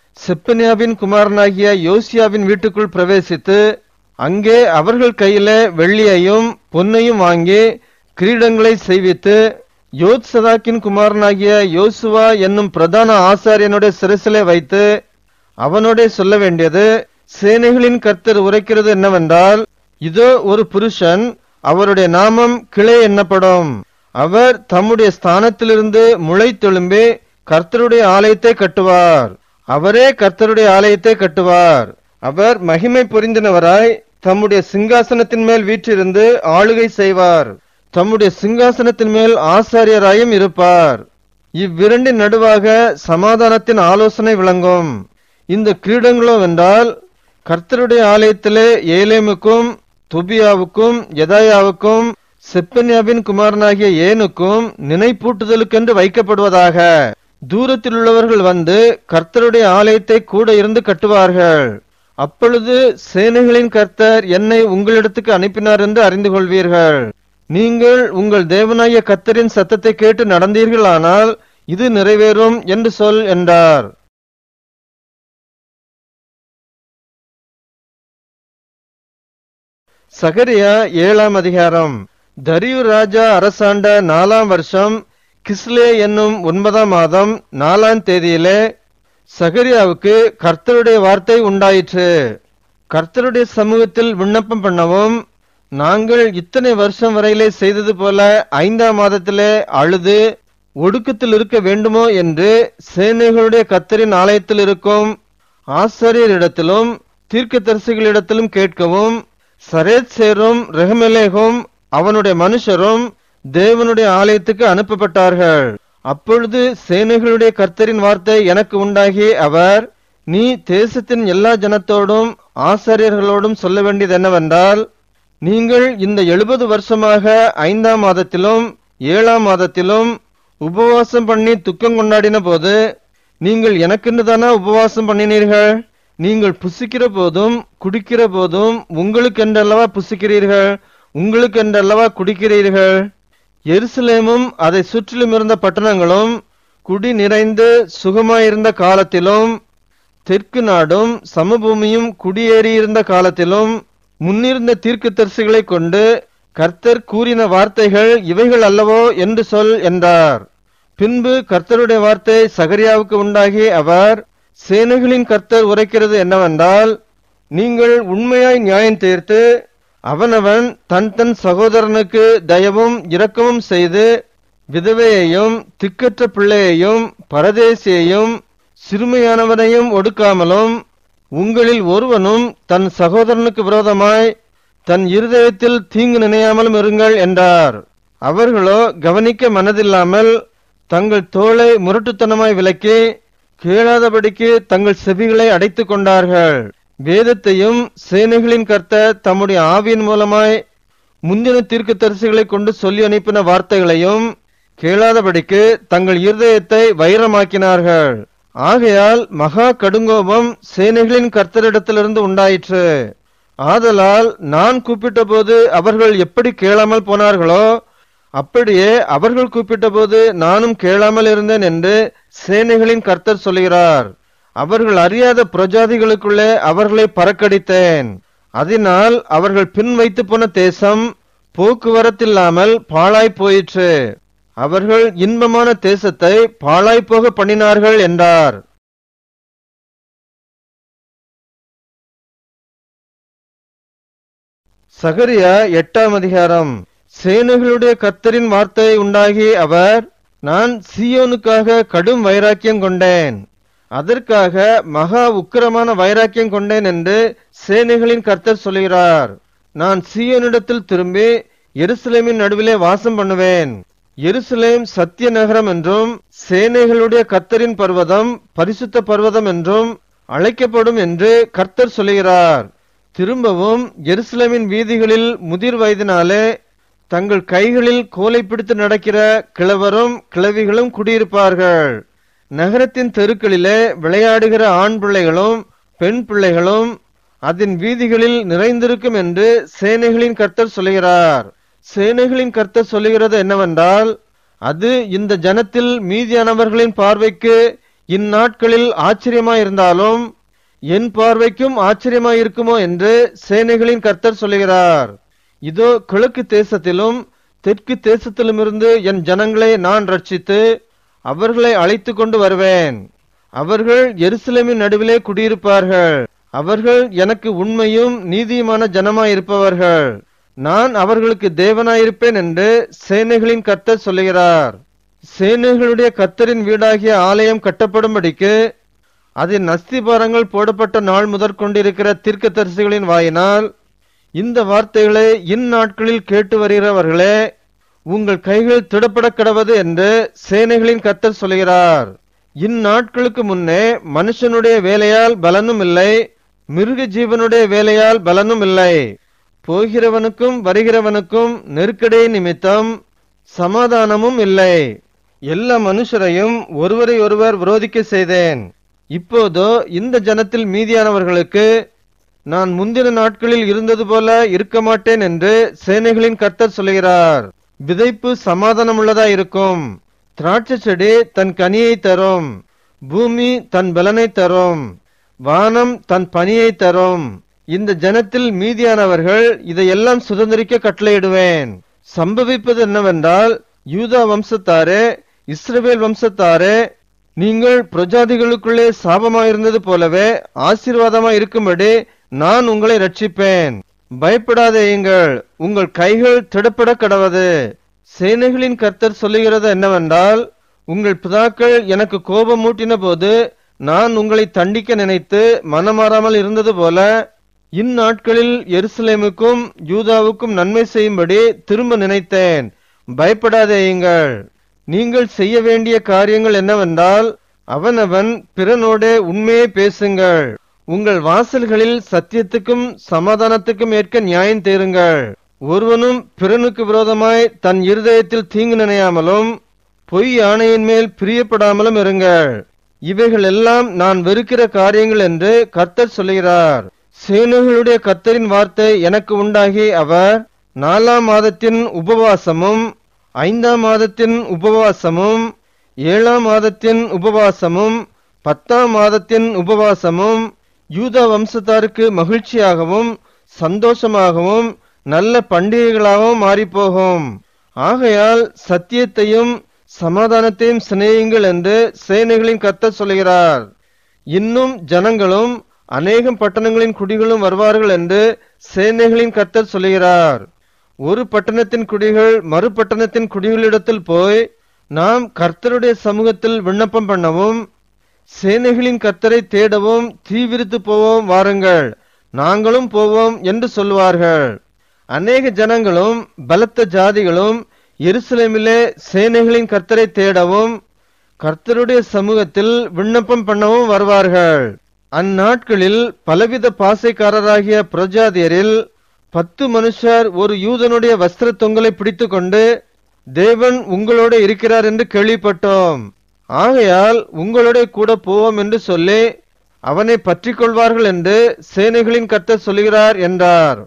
செப்பனியாவின் குமாரனாகிய யோசியாவின் வீட்டுக்குள் பிரவேசித்து அங்கே அவர்கள் கையிலே வெள்ளியையும் பொன்னையும் வாங்கி கிரீடங்களை செய்வித்து யோத்சதாக்கின் குமாரனாகிய யோசுவா என்னும் பிரதான ஆசாரியனுடைய சிரசிலே வைத்து அவனோட சொல்ல வேண்டியது, சேனைகளின் கர்த்தர் உரைக்கிறது என்னவென்றால், இதோ ஒரு புருஷன், அவருடைய நாமம் கிளை எண்ணப்படும். அவர் தம்முடைய ஸ்தானத்திலிருந்து முளைத்தெழும்பி கர்த்தருடைய ஆலயத்தை கட்டுவார். அவரே கர்த்தருடைய ஆலயத்தை கட்டுவார். அவர் மகிமை பொருந்தினவராய் தம்முடைய சிங்காசனத்தின் மேல் வீற்றிருந்து ஆளுகை செய்வார். தம்முடைய சிங்காசனத்தின் மேல் ஆசாரியராயும் இருப்பார். இவ்விரண்டின் நடுவாக சமாதானத்தின் ஆலோசனை விளங்கும். இந்த கிரீடங்களோ வென்றால் கர்த்தருடைய ஆலயத்திலே ஏலேமுக்கும் தொபியாவுக்கும் யதாயாவுக்கும் செப்பனியாவின் குமாரனாகிய ஏனுக்கும் நினைப்பூட்டுதலுக்கென்று வைக்கப்படுவதாக. தூரத்தில் உள்ளவர்கள் வந்து கர்த்தருடைய ஆலயத்தை கூட இருந்து கட்டுவார்கள். அப்பொழுது சேனைகளின் கர்த்தர் என்னை உங்களிடத்துக்கு அனுப்பினார் என்று அறிந்து கொள்வீர்கள். நீங்கள் உங்கள் தேவனாகிய கர்த்தரின் சத்தத்தை கேட்டு நடந்தீர்களானால் இது நிறைவேறும் என்று சொல் என்றார். சகரியா ஏழாம் அதிகாரம். தரியு ராஜா அரசாண்ட நாலாம் வருஷம் கிஸ்லே என்னும் ஒன்பதாம் மாதம் நாலாம் தேதியிலே சகரியாவுக்கு கர்த்தருடைய வார்த்தை உண்டாயிற்று. கர்த்தருடைய சமூகத்தில் விண்ணப்பம் பண்ணவும், நாங்கள் இத்தனை வருஷம் வரையிலே செய்தது போல ஐந்தாம் மாதத்திலே அழுது ஒடுக்கத்தில் இருக்க வேண்டுமோ என்று சேனைகளுடைய கர்த்தரின் ஆலயத்தில் இருக்கும் ஆசாரியரிடத்திலும் தீர்க்கதரிசிகளிடத்திலும் கேட்கவும், சரேத் சேரும் ரெகமெலேகும் அவனுடைய மனுஷரும் தேவனுடைய ஆலயத்துக்கு அனுப்பப்பட்டார்கள். அப்பொழுது சேனைகளுடைய கர்த்தரின் வார்த்தை எனக்கு உண்டாகி, அவர், நீ தேசத்தின் எல்லா ஜனத்தோடும் ஆசாரியர்களோடும் சொல்ல வேண்டியது என்னவென்றால், நீங்கள் இந்த எழுபது வருஷமாக ஐந்தாம் மாதத்திலும் ஏழாம் மாதத்திலும் உபவாசம் பண்ணி துக்கம் கொண்டாடின போது நீங்கள் எனக்கென்று தானே உபவாசம் பண்ணினீர்கள்? நீங்கள் புசிக்கிற போதும் குடிக்கிற போதும் உங்களுக்கென்றல்லவா புசிக்கிறீர்கள், உங்களுக்கென்றல்லவா குடிக்கிறீர்கள். எருசலேமும் அதை சுற்றிலும் இருந்த பட்டணங்களும் குடி நிறைந்து சுகமாயிருந்த காலத்திலும், தெற்கு நாடும் சமபூமியும் குடியேறியிருந்த காலத்திலும் முன்னிருந்த தீர்க்கதரிசிகளை கொண்டு கர்த்தர் கூறின வார்த்தைகள் இவைகள் அல்லவோ என்று சொல் என்றார். பின்பு கர்த்தருடைய வார்த்தை சகரியாவுக்கு உண்டாகி, அவர், சேனைகளின் கர்த்தர் உரைக்கிறது என்னவென்றால், நீங்கள் உண்மையாய் நியாயம் தீர்த்து அவனவன் தன் தன் சகோதரனுக்கு தயவும் இரக்கமும் செய்து விதவையையும் திக்கற்ற பிள்ளையையும் பரதேசியையும் சிறுமையானவனையும் ஒடுக்காமலும், உங்களில் ஒருவனும் தன் சகோதரனுக்கு விரோதமாய் தன் இருதயத்தில் தீங்கு நினையாமலும் இருங்கள் என்றார். அவர்களோ கவனிக்க மனதில்லாமல் தங்கள் தோளை முரட்டுத்தனமாய் விலக்கி கேளாதபடிக்கு தங்கள் செவிகளை அடைத்து கொண்டார்கள். வேதத்தையும் சேனைகளின் கர்த்தர் தம்முடைய ஆவியின் மூலமாய் முந்தின தீர்க்கதரிசிகளை கொண்டு சொல்லி அனுப்பின வார்த்தைகளையும் கேளாதபடிக்கு தங்கள் இருதயத்தை வைரமாக்கினார்கள். ஆகையால் மகா கடுங்கோபம் சேனைகளின் கர்த்தரிடத்திலிருந்து உண்டாயிற்று. ஆதலால் நான் கூப்பிட்ட போது அவர்கள் எப்படி கேளாமல் போனார்களோ அப்படியே அவர்கள் கூப்பிட்ட போது நானும் கேளாமல் இருந்தேன் என்று சேனைகளின் கர்த்தர் சொல்கிறார். அவர்கள் அறியாத பிரஜாதிகளுக்குள்ளே அவர்களை பறக்கடித்தேன். அதனால் அவர்கள் பின் வைத்து போன தேசம் போக்குவரத்தில்லாமல் பாழாய் போயிற்று. அவர்கள் இன்பமான தேசத்தை பாழாய் போக பண்ணினார்கள் என்றார். சகரியா எட்டாம் அதிகாரம். சேனைகளுடைய கர்த்தரின் வார்த்தை உண்டாகி, அவர், நான் சீயோனுக்காக கடும் வைராக்கியம் கொண்டேன், அதற்காக மகா உக்கிரமான வைராக்கியம் கொண்டேன் என்று சேனைகளின் கர்த்தர் சொல்கிறார். நான் சீயோனிடத்தில் திரும்பி எருசலேமின் நடுவிலே வாசம் பண்ணுவேன். எருசலேம் சத்திய நகரம் என்றும் சேனைகளுடைய கர்த்தரின் பர்வதம் பரிசுத்த பர்வதம் என்றும் அழைக்கப்படும் என்று கர்த்தர் சொல்கிறார். திரும்பவும் எருசலேமின் வீதிகளில் முதிர் வயதினாலே தங்கள் கைகளில் கோலை பிடித்து நடக்கிற கிழவரும் கிழவிகளும் குடியிருப்பார்கள். நகரத்தின் தெருக்களிலே விளையாடுகிற ஆண் பிள்ளைகளும் பெண் பிள்ளைகளும் அதன் வீதிகளில் நிறைந்திருக்கும் என்று சேனைகளின் கர்த்தர் சொல்கிறார். சேனைகளின் கர்த்தர் சொல்லுகிறது என்னவென்றால், அது இந்த ஜனத்தில் மீதியானவர்களின் பார்வைக்கு இந்நாட்களில் ஆச்சரியமாயிருந்தாலும் என் பார்வைக்கும் ஆச்சரியமாயிருக்குமோ என்று சேனைகளின் கர்த்தர் சொல்லுகிறார். இதோ கிழக்கு தேசத்திலும் தெற்கு தேசத்திலுமிருந்து என் ஜனங்களை நான் ரட்சித்து அவர்களை அழைத்து கொண்டு வருவேன். அவர்கள் எருசலேமின் நடுவிலே குடியிருப்பார்கள். அவர்கள் எனக்கு உண்மையும் நீதியுமான ஜனமாயிருப்பவர்கள். நான் அவர்களுக்கு தேவனாயிருப்பேன் என்று சேனைகளின் கர்த்தர் சொல்லுகிறார். சேனைகளுடைய கர்த்தரின் வீடாகிய ஆலயம் கட்டப்படும்படிக்கு அதன் அஸ்திபாரங்கள் போடப்பட்ட நாள் முதற் கொண்டிருக்கிற தீர்க்கதரிசிகளின் வாயினால் இந்த வார்த்தைகளை இந்நாட்களில் கேட்டு வருகிறவர்களே, உங்கள் கைகள் திடப்பட கடவது என்று சேனைகளின் கர்த்தர் சொல்கிறார். இந்நாட்களுக்கு முன்னே மனுஷனுடைய வேலையால் பலனும் இல்லை, மிருக ஜீவனுடைய வேலையால் பலனும் இல்லை. போகிறவனுக்கும் வருகிறவனுக்கும் நெருக்கடி நிமித்தம் சமாதானமும் இல்லை. எல்லா மனுஷரையும் ஒருவரை ஒருவர் விரோதிக்க செய்தேன். இப்போதோ இந்த ஜனத்தில் மீதியானவர்களுக்கு நான் முந்தின நாட்களில் இருந்தது போல இருக்க மாட்டேன் என்று சேனைகளின் கர்த்தர் சொல்கிறார். விதைப்பு சமாதானம் உள்ளதா இருக்கும். திராட்சை செடி தன் கனியை தரும். பூமி தன் பலனை தரும். வானம் தன் பனியை தரும். இந்த ஜனத்தில் மீதியானவர்கள் இதையெல்லாம் சுதந்திரிக்க கட்டளையிடுவேன். சம்பவிப்பது என்னவென்றால், யூதா வம்சத்தாரே, இஸ்ரவேல் வம்சத்தாரே, நீங்கள் பிரஜாதிகளுக்குள்ளே சாபமாயிருந்தது போலவே ஆசீர்வாதமாய் இருக்கும்படி நான் உங்களை ரட்சிப்பேன். பயப்படாதேயுங்கள், உங்கள் கைகள் திடப்பட கடவது. சேனைகளின் கர்த்தர் சொல்லுகிறது என்னவென்றால், உங்கள் பிதாக்கள் எனக்கு கோபம் மூட்டின போது நான் உங்களை தண்டிக்க நினைத்து மனமாறாமல் இருந்தது போல இந்நாட்களில் எருசலேமுக்கும் யூதாவுக்கும் நன்மை செய்யும்படி திரும்ப நினைத்தேன். பயப்படாதேயுங்கள். நீங்கள் செய்ய வேண்டிய காரியங்கள் என்னவென்றால், அவனவன் பிறனோடே உண்மையை பேசுங்கள். உங்கள் வாசல்களில் சத்தியத்துக்கும் சமாதானத்துக்கும் ஏற்க நியாயம் தேருங்கள். ஒருவனும் பிறனுக்கு விரோதமாய் தன் இருதயத்தில் தீங்கு நினையாமலும் பொய் ஆணையின் மேல் பிரியப்படாமலும் இருங்கள். இவைகள் எல்லாம் நான் வெறுக்கிற காரியங்கள் என்று கர்த்தர் சொல்கிறார். சேனைகளுடைய கர்த்தரின் வார்த்தை எனக்கு உண்டாகி, அவர் நாலாம் மாதத்தின் உபவாசமும் ஐந்தாம் மாதத்தின் உபவாசமும் ஏழாம் மாதத்தின் உபவாசமும் பத்தாம் மாதத்தின் உபவாசமும் யூதா வம்சத்தாருக்கு மகிழ்ச்சியாகவும் சந்தோஷமாகவும் நல்ல பண்டிகைகளாகவும் மாறிப்போகும். ஆகையால் சத்தியத்தையும் சமாதானத்தையும் சிநேகியுங்கள் என்று சேனைகளின் கர்த்தர் சொல்கிறார். இன்னும் ஜனங்களும் அநேகம் பட்டணங்களின் குடிகளும் வருவார்கள் என்று சேனைகளின் கர்த்தர் சொல்கிறார். ஒரு பட்டணத்தின் குடிகள் மறு பட்டணத்தின் குடிகளிடத்தில் போய் நாம் கர்த்தருடைய சமூகத்தில் விண்ணப்பம் பண்ணவும் சேனைகளின் கர்த்தரை தேடவும் தீவிரித்து போவோம், வாருங்கள், நாங்களும் போவோம் என்று சொல்வார்கள். அநேக ஜனங்களும் பலத்த ஜாதிகளும் எருசலேமிலே சேனைகளின் கர்த்தரை தேடவும் கர்த்தருடைய சமூகத்தில் விண்ணப்பம் பண்ணவும் வருவார்கள். அந்நாட்களில் பலவித பாசைக்காரராகிய பிரஜாதியரில் பத்து மனுஷர் ஒரு யூதனுடைய வஸ்திர தொங்கலை பிடித்து கொண்டு, தேவன் உங்களோட இருக்கிறார் என்று கேள்விப்பட்டோம், ஆகையால் உங்களோட கூட போவோம் என்று சொல்லி அவனை பற்றி கொள்வார்கள் என்று சேனைகளின் கர்த்தர் சொல்கிறார் என்றார்.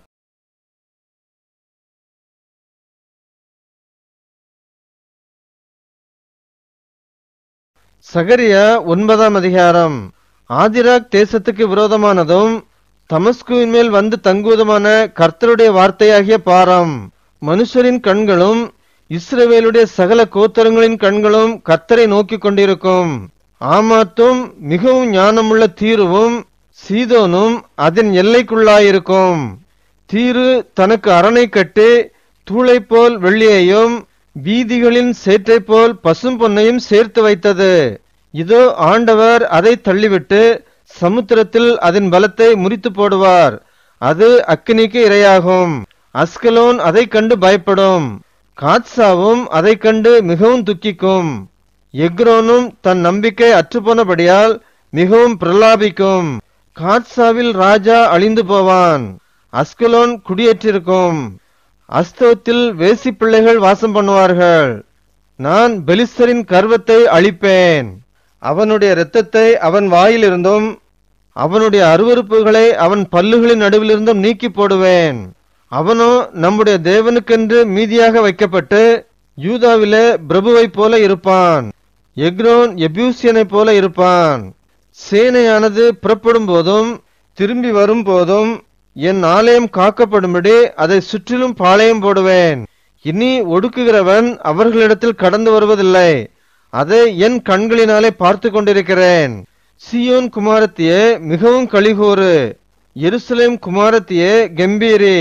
சகரியா ஒன்பதாம் அதிகாரம். ஆதிராக் தேசத்துக்கு விரோதமானதும் தமஸ்குவின் மேல் வந்து தங்குவதுமான கர்த்தருடைய வார்த்தையாகிய பாரம். மனுஷரின் கண்களும் இஸ்ரவேலுடைய சகல கோத்திரங்களின் கண்களும் கர்த்தரை நோக்கி கொண்டிருக்கும். ஆமாத்தும் மிகவும் ஞானமுள்ள தீருவும் சீதோனும் அதன் எல்லைக்குள்ளாயிருக்கும். தீரு தனக்கு அரணை கட்டி தூளை போல் வெள்ளியையும் வீதிகளின் சேற்றை போல் பசும் பொன்னையும் சேர்த்து வைத்தது. இதோ ஆண்டவர் அதை தள்ளிவிட்டு சமுத்திரத்தில் அதன் பலத்தை முறித்து போடுவார். அது அக்கினிக்கு இரையாகும். அஸ்கலோன் அதை கண்டு பயப்படும். காத்சாவும் அதை கண்டு மிகவும் துக்கிக்கும். எக்ரோனும் தன் நம்பிக்கை அற்றுப்போனபடியால் மிகவும் பிரலாபிக்கும். காத்சாவில் ராஜா அழிந்து போவான். அஸ்கலோன் குடியேற்றிருக்கும். அஸ்தோத்தில் வேசி பிள்ளைகள் வாசம் பண்ணுவார்கள். நான் பெலிஸ்தரின் கர்வத்தை அழிப்பேன். அவனுடைய இரத்தத்தை அவன் வாயிலிருந்தும் அவனுடைய அருவருப்புகளை அவன் பல்லுகளின் நடுவிலிருந்தும் நீக்கி போடுவேன். அவனோ நம்முடைய தேவனுக்கென்று மீதியாக வைக்கப்பட்டு யூதாவிலே பிரபுவை போல இருப்பான். எக்ரோன் எபூசியனை போல இருப்பான். சேனையானது புறப்படும் போதும் திரும்பி வரும் போதும் என் ஆலயம் காக்கப்படும்படி அதை சுற்றிலும் பாளையம் போடுவேன். இனி ஒடுக்குகிறவன் அவர்களிடத்தில் கடந்து வருவதில்லை. அதை என் கண்களினாலே பார்த்து கொண்டிருக்கிறேன். சீயோன் குமாரத்தியே மிகவும் களிகூறு, எருசலேம் குமாரத்தியே கம்பீரி.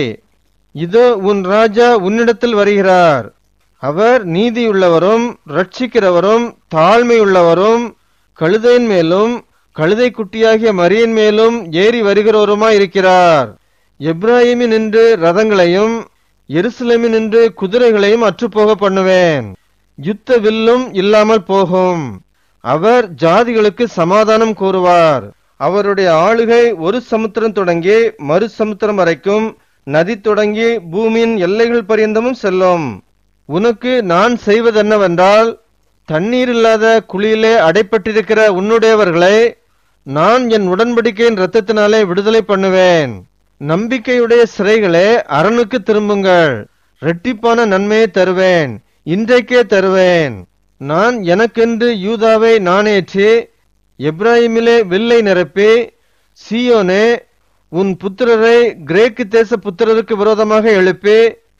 இதோ உன் ராஜா உன்னிடத்தில் வருகிறார். அவர் நீதியுள்ளவரும் ரட்சிக்கிறவரும் தாழ்மையுள்ளவரும் கழுதையின் மேலும் கழுதை குட்டியாகிய மரியின் மேலும் ஏறி வருகிறவருமாயிருக்கிறார். எப்ராஹிமின் நின்று ரதங்களையும் எருசலேமின் நின்று குதிரைகளையும் அற்றுப்போக பண்ணுவேன். யுத்த வில்லும் இல்லாமல் போகும். அவர் ஜாதிகளுக்கு சமாதானம் கூறுவார். அவருடைய ஆளுகை ஒரு சமுத்திரம் தொடங்கி மறு சமுத்திரம் வரைக்கும், நதி தொடங்கி பூமியின் எல்லைகள் பரியந்தமும் செல்லும். உனக்கு நான் செய்வதென்னவென்றால், தண்ணீர் இல்லாத குழியிலே அடைப்பட்டிருக்கிற உன்னுடையவர்களை நான் என் உடன்படிக்கையின் இரத்தத்தினாலே விடுதலை பண்ணுவேன். நம்பிக்கையுடைய சிறைகளே அரணுக்கு திரும்புங்கள். இரட்டிப்பான நன்மையை தருவேன், இன்றைக்கே தருவேன். நான் எனக்கென்று யூதாவை நாணேற்றி எப்ராஹிமிலே வில்லை நிரப்பி, சீயோனே உன் புத்திரரை கிரேக்கு தேச புத்திரருக்கு விரோதமாக எழுப்பி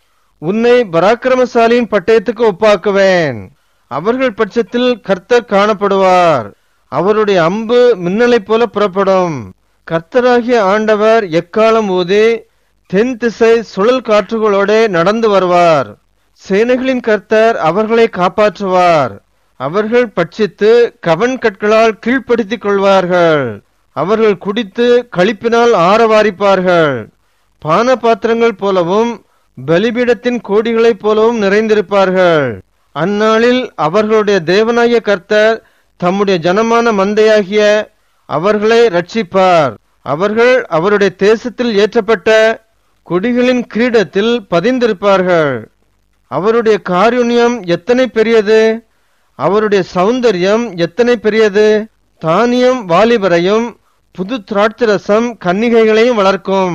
உன்னை பராக்கிரமசாலியின் பட்டயத்துக்கு ஒப்பாக்குவேன். அவர்கள் பட்சத்தில் கர்த்தர் காணப்படுவார். அவருடைய அம்பு மின்னலை போல புறப்படும். கர்த்தராகிய ஆண்டவர் எக்காலம் ஊதி தென் திசை சுழல் காற்றுகளோட நடந்து வருவார். சேனைகளின் கர்த்தர் அவர்களை காப்பாற்றுவார். அவர்கள் பட்சித்து கவன் கற்களால் கீழ்ப்படுத்திக் கொள்வார்கள். அவர்கள் குடித்து களிப்பினால் ஆரவாரிப்பார்கள். பான பாத்திரங்கள் போலவும் பலிபீடத்தின் கோடிகளைப் போலவும் நிறைந்திருப்பார்கள். அந்நாளில் அவர்களுடைய தேவனாகிய கர்த்தர் தம்முடைய ஜனமான மந்தையாகிய அவர்களை ரட்சிப்பார். அவர்கள் அவருடைய தேசத்தில் ஏற்றப்பட்ட கொடிகளின் கிரீடத்தில் பதிந்திருப்பார்கள். அவருடைய காருண்யம் எத்தனை பெரியது, அவருடைய சௌந்தரியம் எத்தனை பெரியது. தானியம் வாலிபரையும் புது திராட்சரசம் கன்னிகைகளையும் வளர்க்கும்.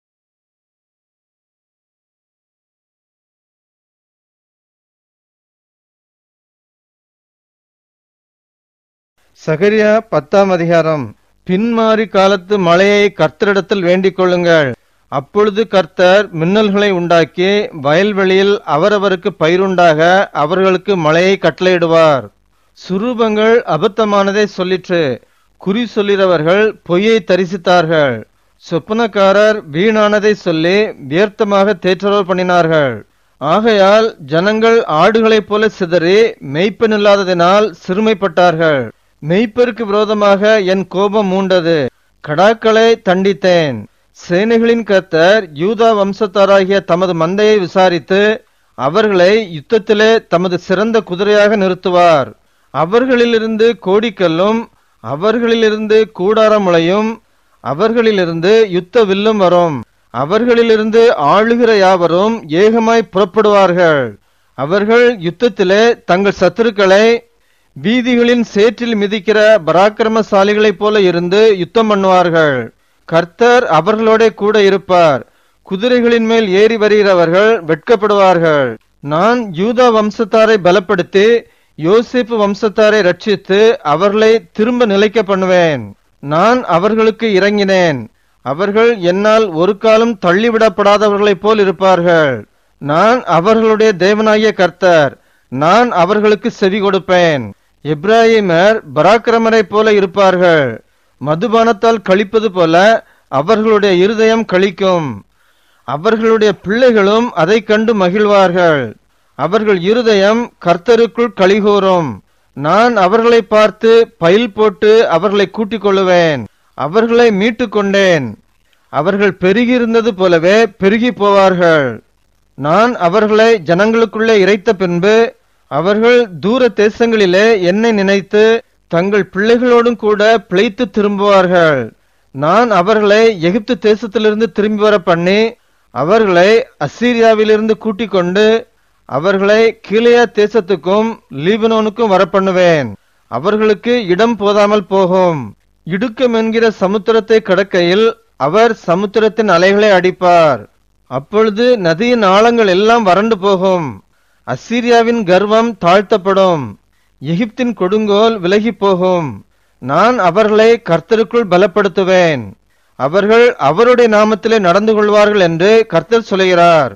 சகரியா பத்தாம் அதிகாரம். பின்மாறி காலத்து மழையை கர்த்தரிடத்தில் வேண்டிக் கொள்ளுங்கள். அப்பொழுது கர்த்தர் மின்னல்களை உண்டாக்கி வயல்வெளியில் அவரவருக்கு பயிருண்டாக அவர்களுக்கு மழையை கட்டளையிடுவார். சுரூபங்கள் அபத்தமானதை சொல்லிற்று, குறி சொல்லிறவர்கள் பொய்யை தரிசித்தார்கள். சொப்பனக்காரர் வீணானதை சொல்லி வியர்த்தமாக தேற்றரவு பண்ணினார்கள். ஆகையால் ஜனங்கள் ஆடுகளைப் போல சிதறி மெய்ப்பனில்லாததினால் சிறுமைப்பட்டார்கள். மெய்ப்பருக்கு விரோதமாக என் கோபம் மூண்டது, கடாக்களை தண்டித்தேன். சேனைகளின் கர்த்தர் யூதா வம்சத்தாராகிய தமது மந்தையை விசாரித்து அவர்களை யுத்தத்திலே தமது சிறந்த குதிரையாக நிறுத்துவார். அவர்களிலிருந்து கோடிக்கல்லும் அவர்களிலிருந்து கூடாரமுளையும் அவர்களிலிருந்து யுத்த வில்லும் வரும். அவர்களிலிருந்து ஆளுகிற யாவரும் ஏகமாய் புறப்படுவார்கள். அவர்கள் யுத்தத்திலே தங்கள் சத்துருக்களை வீதிகளின் சேற்றில் மிதிக்கிற பராக்கிரமசாலிகளைப் போல இருந்து யுத்தம் பண்ணுவார்கள். கர்த்தர் அவர்களோட கூட இருப்பார். குதிரைகளின் மேல் ஏறி வருகிறவர்கள் வெட்கப்படுவார்கள். நான் யூதா வம்சத்தாரை பலப்படுத்தி யோசேப்பு வம்சத்தாரை ரட்சித்து அவர்களை திரும்ப நிலைக்க பண்ணுவேன். நான் அவர்களுக்கு இறங்கினேன். அவர்கள் என்னால் ஒரு காலம் தள்ளிவிடப்படாதவர்களைப் போல் இருப்பார்கள். நான் அவர்களுடைய தேவனாகிய கர்த்தர். நான் அவர்களுக்கு செவி கொடுப்பேன். எப்ராஹிமர் பராக்கிரமரை போல இருப்பார்கள். மதுபானத்தால் கழிப்பது போல அவர்களுடைய இருதயம் கழிக்கும். அவர்களுடைய பிள்ளைகளும் அதை கண்டு மகிழ்வார்கள். அவர்கள் இருதயம் கர்த்தருக்குள் களிகூரும். நான் அவர்களை பார்த்து பயில் போட்டு அவர்களை கூட்டிக் கொள்ளுவேன். அவர்களை மீட்டு கொண்டேன். அவர்கள் பெருகியிருந்தது போலவே பெருகி போவார்கள். நான் அவர்களை ஜனங்களுக்குள்ளே இறைத்த பின்பு அவர்கள் தூர தேசங்களிலே என்னை நினைத்து தங்கள் பிள்ளைகளோடும் கூட பிழைத்து திரும்புவார்கள். நான் அவர்களை எகிப்து தேசத்திலிருந்து திரும்பி வர பண்ணி அவர்களை அசீரியாவிலிருந்து கூட்டிக் கொண்டு அவர்களை கீலேயா தேசத்துக்கும் லீபனோனுக்கும் வரப்பண்ணுவேன். அவர்களுக்கு இடம் போதாமல் போகும். இடுக்கம் என்கிற சமுத்திரத்தை கடக்கையில் அவர் சமுத்திரத்தின் அலைகளை அடிப்பார். அப்பொழுது நதியின் ஆழங்கள் எல்லாம் வறண்டு போகும். அசீரியாவின் கர்வம் தாழ்த்தப்படும். எகிப்தின் கொடுங்கோல் விலகி போகும். நான் அவர்களை கர்த்தருக்குள் பலப்படுத்துவேன். அவர்கள் அவருடைய நாமத்திலே நடந்து கொள்வார்கள் என்று கர்த்தர் சொல்கிறார்.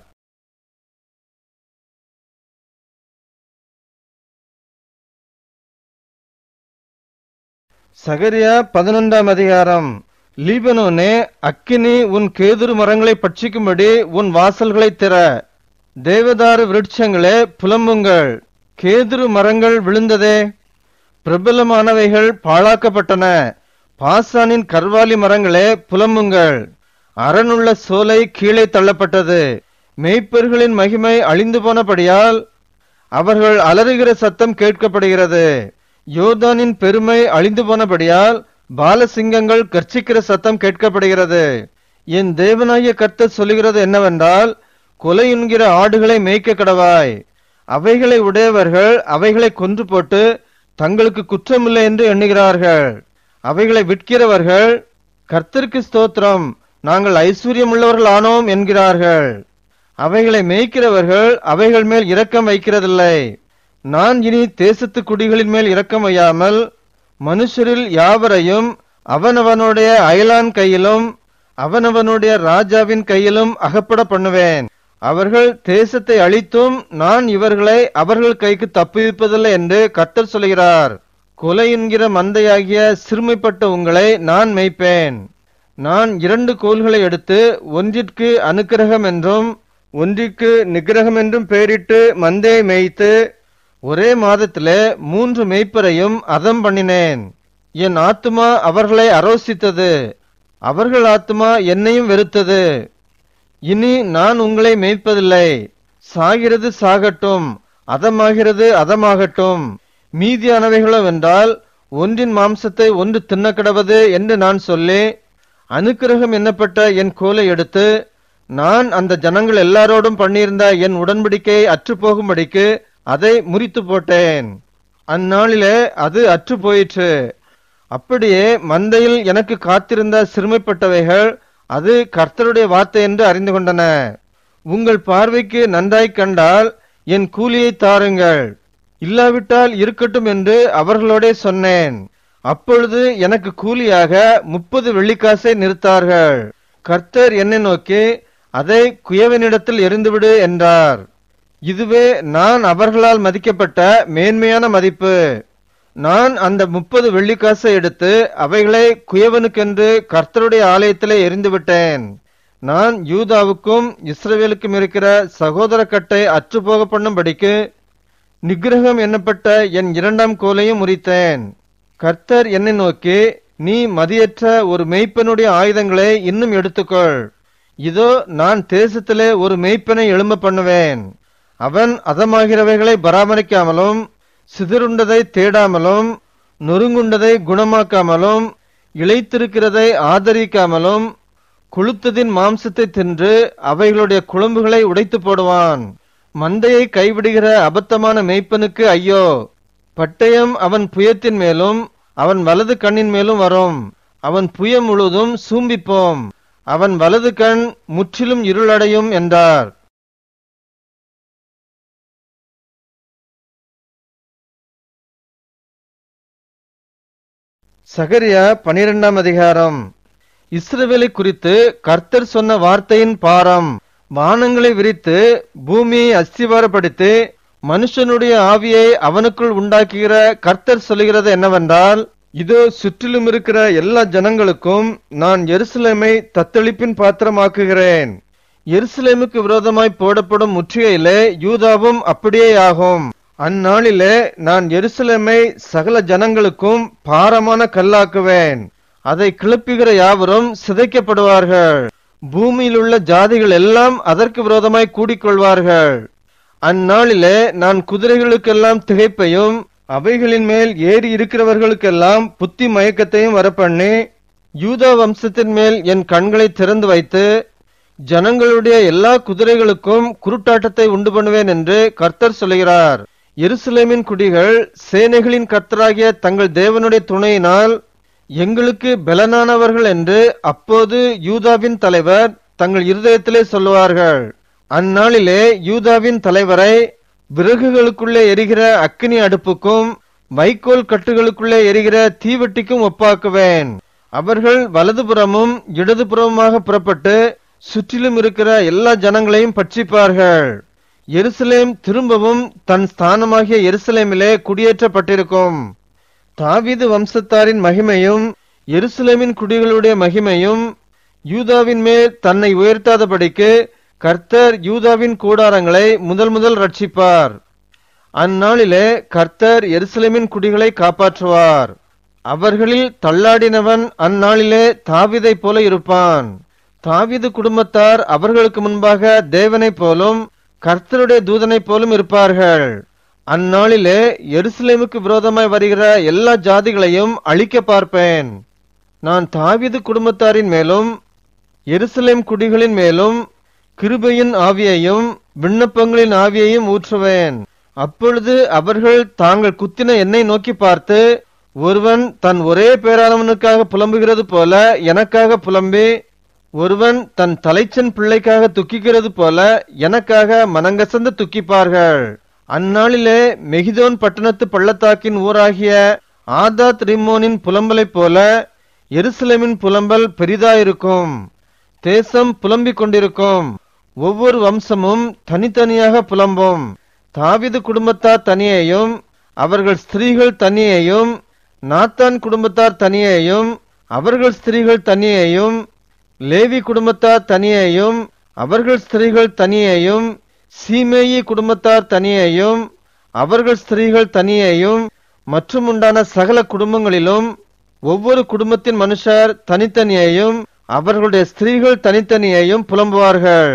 சகரியா பதினொன்றாம் அதிகாரம். லீபனோனே, அக்கினி உன் கேதுரு மரங்களை பட்சிக்கும்படி உன் வாசல்களை திற. தேவதாரு விருட்சங்களே புலம்புங்கள். கேதுரு மரங்கள் விழுந்ததே, பிரபலமானவைகள் பாழாக்கப்பட்டன. பாசானின் கர்வாலி மரங்களே புலம்புங்கள். அரணுள்ள சோலை கீழே தள்ளப்பட்டது. மேய்ப்பர்களின் மகிமை அழிந்து போனபடியால் அவர்கள் அலறுகிற சத்தம் கேட்கப்படுகிறது. யோர்தானின் பெருமை அழிந்து போனபடியால் பாலசிங்கங்கள் கர்ச்சிக்கிற சத்தம் கேட்கப்படுகிறது. என் தேவனாகிய கர்த்தர் சொல்லுகிறது என்னவென்றால், கொலை என்கிற ஆடுகளை மேய்க்க கடவாய். அவைகளை உடையவர்கள் அவைகளை கொன்று போட்டு தங்களுக்கு குற்றமில்லை என்று எண்ணுகிறார்கள். அவைகளை விற்கிறவர்கள் கர்த்தருக்கு ஸ்தோத்திரம், நாங்கள் ஐஸ்வர்யம் உள்ளவர்கள் ஆனோம் என்கிறார்கள். அவைகளை மேய்க்கிறவர்கள் அவைகள் மேல் இரக்கம் வைக்கிறதில்லை. நான் இனி தேசத்து குடிகளின் மேல் இரக்கம் வையாமல் மனுஷரில் யாவரையும் அவனவனுடைய அயலான் கையிலும் அவனவனுடைய ராஜாவின் கையிலும் அகப்பட பண்ணுவேன். அவர்கள் தேசத்தை அழித்தும் நான் இவர்களை அவர்கள் கைக்கு தப்புவிப்பதில்லை என்று கர்த்தர் சொல்கிறார். கொலை என்கிற மந்தையாகிய சிறுமைப்பட்ட உங்களை நான் மேய்ப்பேன். நான் இரண்டு கோல்களை எடுத்து ஒன்றிற்கு அனுக்கிரகம் என்றும் ஒன்றிற்கு நிகிரகம் என்றும் பெயரிட்டு மந்தையை மேய்த்து ஒரே மாதத்திலே மூன்று மேய்ப்பரையும் அதம் பண்ணினேன். என் ஆத்துமா அவர்களை அரோசித்தது, அவர்கள் ஆத்துமா என்னையும் வெறுத்தது. இனி நான் உங்களை மேய்ப்பதில்லை. சாகிறது சாகட்டும், அதமாகிறது அதமாகட்டும். மீதியானவைகளோ வென்றால் ஒன்றின் மாம்சத்தை ஒன்று தின்ன கடவது என்று நான் சொல்லி அனுக்கிரகம் என்னப்பட்ட என் கோலை எடுத்து நான் அந்த ஜனங்கள் எல்லாரோடும் பண்ணியிருந்த என் உடன்படிக்கை அற்று போகும்படிக்கு அதை முறித்து போட்டேன். அந்நாளிலே அது அற்று போயிற்று. அப்படியே மந்தையில் எனக்கு காத்திருந்த சிறுமைப்பட்டவைகள் அது கர்த்தருடைய வார்த்தை என்று அறிந்து கொண்டன. உங்கள் பார்வைக்கு நன்றாய் கண்டால் என் கூலியை தாருங்கள், இல்லாவிட்டால் இருக்கட்டும் என்று அவர்களோட சொன்னேன். அப்பொழுது எனக்கு கூலியாக முப்பது வெள்ளிக்காசை நிறுத்தார்கள். கர்த்தர் என்னை நோக்கி, அதை குயவனிடத்தில் எறிந்துவிடு என்றார். இதுவே நான் அவர்களால் மதிக்கப்பட்ட மேன்மையான மதிப்பு. நான் அந்த முப்பது வெள்ளிக்காசை எடுத்து அவைகளை குயவனுக்கென்று கர்த்தருடைய ஆலயத்திலே எறிந்துவிட்டேன். நான் யூதாவுக்கும் இஸ்ரவேலுக்கும் இருக்கிற சகோதர கட்டை அற்றுப்போக பண்ணும்படிக்கு நிகிரகம் என்னப்பட்ட என் இரண்டாம் கோலையும் முறித்தேன். கர்த்தர் என்னை நோக்கி, நீ மதியற்ற ஒரு மேய்ப்பனுடைய ஆயுதங்களை இன்னும் எடுத்துக்கொள். இதோ நான் தேசத்திலே ஒரு மேய்ப்பனை எழும்ப பண்ணுவேன். அவன் அதமாகிறவைகளை பராமரிக்காமலும் சிதறுண்டதை தேடாமலும் நொறுங்குண்டதை குணமாக்காமலும் இளைத்திருக்கிறதை ஆதரிக்காமலும் கொழுத்ததின் மாம்சத்தை தின்று அவைகளுடைய குழம்புகளை உடைத்து போடுவான். மந்தையை கைவிடுகிற அபத்தமான மேய்ப்பனுக்கு ஐயோ! பட்டயம் அவன் புயத்தின் மேலும் அவன் வலது கண்ணின் மேலும் வரும். அவன் புயம் முழுதும் சூம்பிப்போம், அவன் வலது கண் முற்றிலும் இருளடையும் என்றார். சகரியா பனிரெண்டாம் அதிகாரம். இஸ்ரவேலை குறித்து கர்த்தர் சொன்ன வார்த்தையின் பாரம். வானங்களை விரித்து பூமியை அஸ்திவாரப்படுத்தி மனுஷனுடைய ஆவியை அவனுக்குள் உண்டாக்குகிற கர்த்தர் சொல்லுகிறது என்னவென்றால், இதோ சுற்றிலும் இருக்கிற எல்லா ஜனங்களுக்கும் நான் எருசலேமை தத்தளிப்பின் பாத்திரமாக்குகிறேன். எருசலேமுக்கு விரோதமாய் போடப்படும் முற்றுகையிலே யூதாவும் அப்படியே ஆகும். அந்நாளிலே நான் எருசலேமை சகல ஜனங்களுக்கும் பாரமான கல்லாக்குவேன். அதை கிளப்புகிற யாவரும் சிதைக்கப்படுவார்கள். பூமியில் உள்ள ஜாதிகள் எல்லாம் அதற்கு விரோதமாய் கூடிக்கொள்வார்கள். அந்நாளிலே நான் குதிரைகளுக்கெல்லாம் திகைப்பையும் அவைகளின் மேல் ஏறி இருக்கிறவர்களுக்கெல்லாம் புத்தி மயக்கத்தையும் வரப்பண்ணி யூதா வம்சத்தின் மேல் என் கண்களை திறந்து வைத்து ஜனங்களுடைய எல்லா குதிரைகளுக்கும் குருட்டாட்டத்தை உண்டு பண்ணுவேன் என்று கர்த்தர் சொல்கிறார். எருசலேமின் குடிகள் சேனைகளின் கர்த்தராகிய தங்கள் தேவனுடைய துணையினால் எங்களுக்கு பலனானவர்கள் என்று அப்போது யூதாவின் தலைவர் தங்கள் இருதயத்திலே சொல்லுவார்கள். அந்நாளிலே யூதாவின் தலைவரை விறகுகளுக்குள்ளே எரிகிற அக்கினி அடுப்புக்கும் வைக்கோல் கட்டுகளுக்குள்ளே எரிகிற தீவெட்டிக்கும் ஒப்பாக்குவேன். அவர்கள் வலதுபுறமும் இடதுபுறமுமாக புறப்பட்டு சுற்றிலும் இருக்கிற எல்லா ஜனங்களையும் பட்சிப்பார்கள். எருசலேம் திரும்பவும் தன் ஸ்தானமாகிய எருசலேமிலே குடியேற்றப்பட்டிருக்கும். தாவீது வம்சத்தாரின் மகிமையும் எருசலேமின் குடிகளுடைய மகிமையும் யூதாவின் மேல் தன்னை உயர்த்தாதபடிக்கு கர்த்தர் யூதாவின் கூடாரங்களை முதல் முதல் ரட்சிப்பார். அந்நாளிலே கர்த்தர் எருசலேமின் குடிகளை காப்பாற்றுவார். அவர்களில் தள்ளாடினவன் அந்நாளிலே தாவீதைப் போல இருப்பான். தாவீது குடும்பத்தார் அவர்களுக்கு முன்பாக தேவனைப் போலும் கர்த்தருடைய தூதனைப் போலும் இருப்பார்கள். அந்நாளிலே எருசலேமுக்கு விரோதமாய் வருகிற எல்லா ஜாதிகளையும் அழிக்க பார்ப்பேன். நான் தாவீது குடும்பத்தாரின் மேலும் எருசலேம் குடிகளின் மேலும் கிருபையின் ஆவியையும் விண்ணப்பங்களின் ஆவியையும் ஊற்றுவேன். அப்பொழுது அவர்கள் தாங்கள் குத்தின என்னை நோக்கி பார்த்து, ஒருவன் தன் ஒரே பேரானவனுக்காக புலம்புகிறது போல எனக்காக புலம்பி, ஒருவன் தன் தலைச்சன் பிள்ளைக்காக துக்கிக்கிறது போல எனக்காக மனங்கசந்து துக்கிப்பார்கள். அந்நாளிலே மெகிதோன் பட்டணத்து பள்ளத்தாக்கின் ஊராகிய ஆதாத் ரிம்மோனின் புலம்பலைப் போல எருசலேமின் புலம்பல் பெரிதாயிருக்கும். தேசம் புலம்பிக் கொண்டிருக்கும். ஒவ்வொரு வம்சமும் தனித்தனியாக புலம்பும். தாவீது குடும்பத்தார் தனியேயும் அவர்கள் ஸ்திரீகள் தனியேயும், நாத்தான் குடும்பத்தார் தனியேயும் அவர்கள் ஸ்திரீகள் தனியேயும், லேவி குடும்பத்தார் தனியேயும் அவர்கள் ஸ்திரீகள் தனியேயும், சீமேயி குடும்பத்தார் தனியேயும் அவர்கள் ஸ்திரீகள் தனியேயும், மற்றும் உண்டான சகல குடும்பங்களிலும் ஒவ்வொரு குடும்பத்தின் மனுஷர் தனித்தனியேயும் அவர்களுடைய ஸ்திரீகள் தனித்தனியேயும் புலம்புவார்கள்.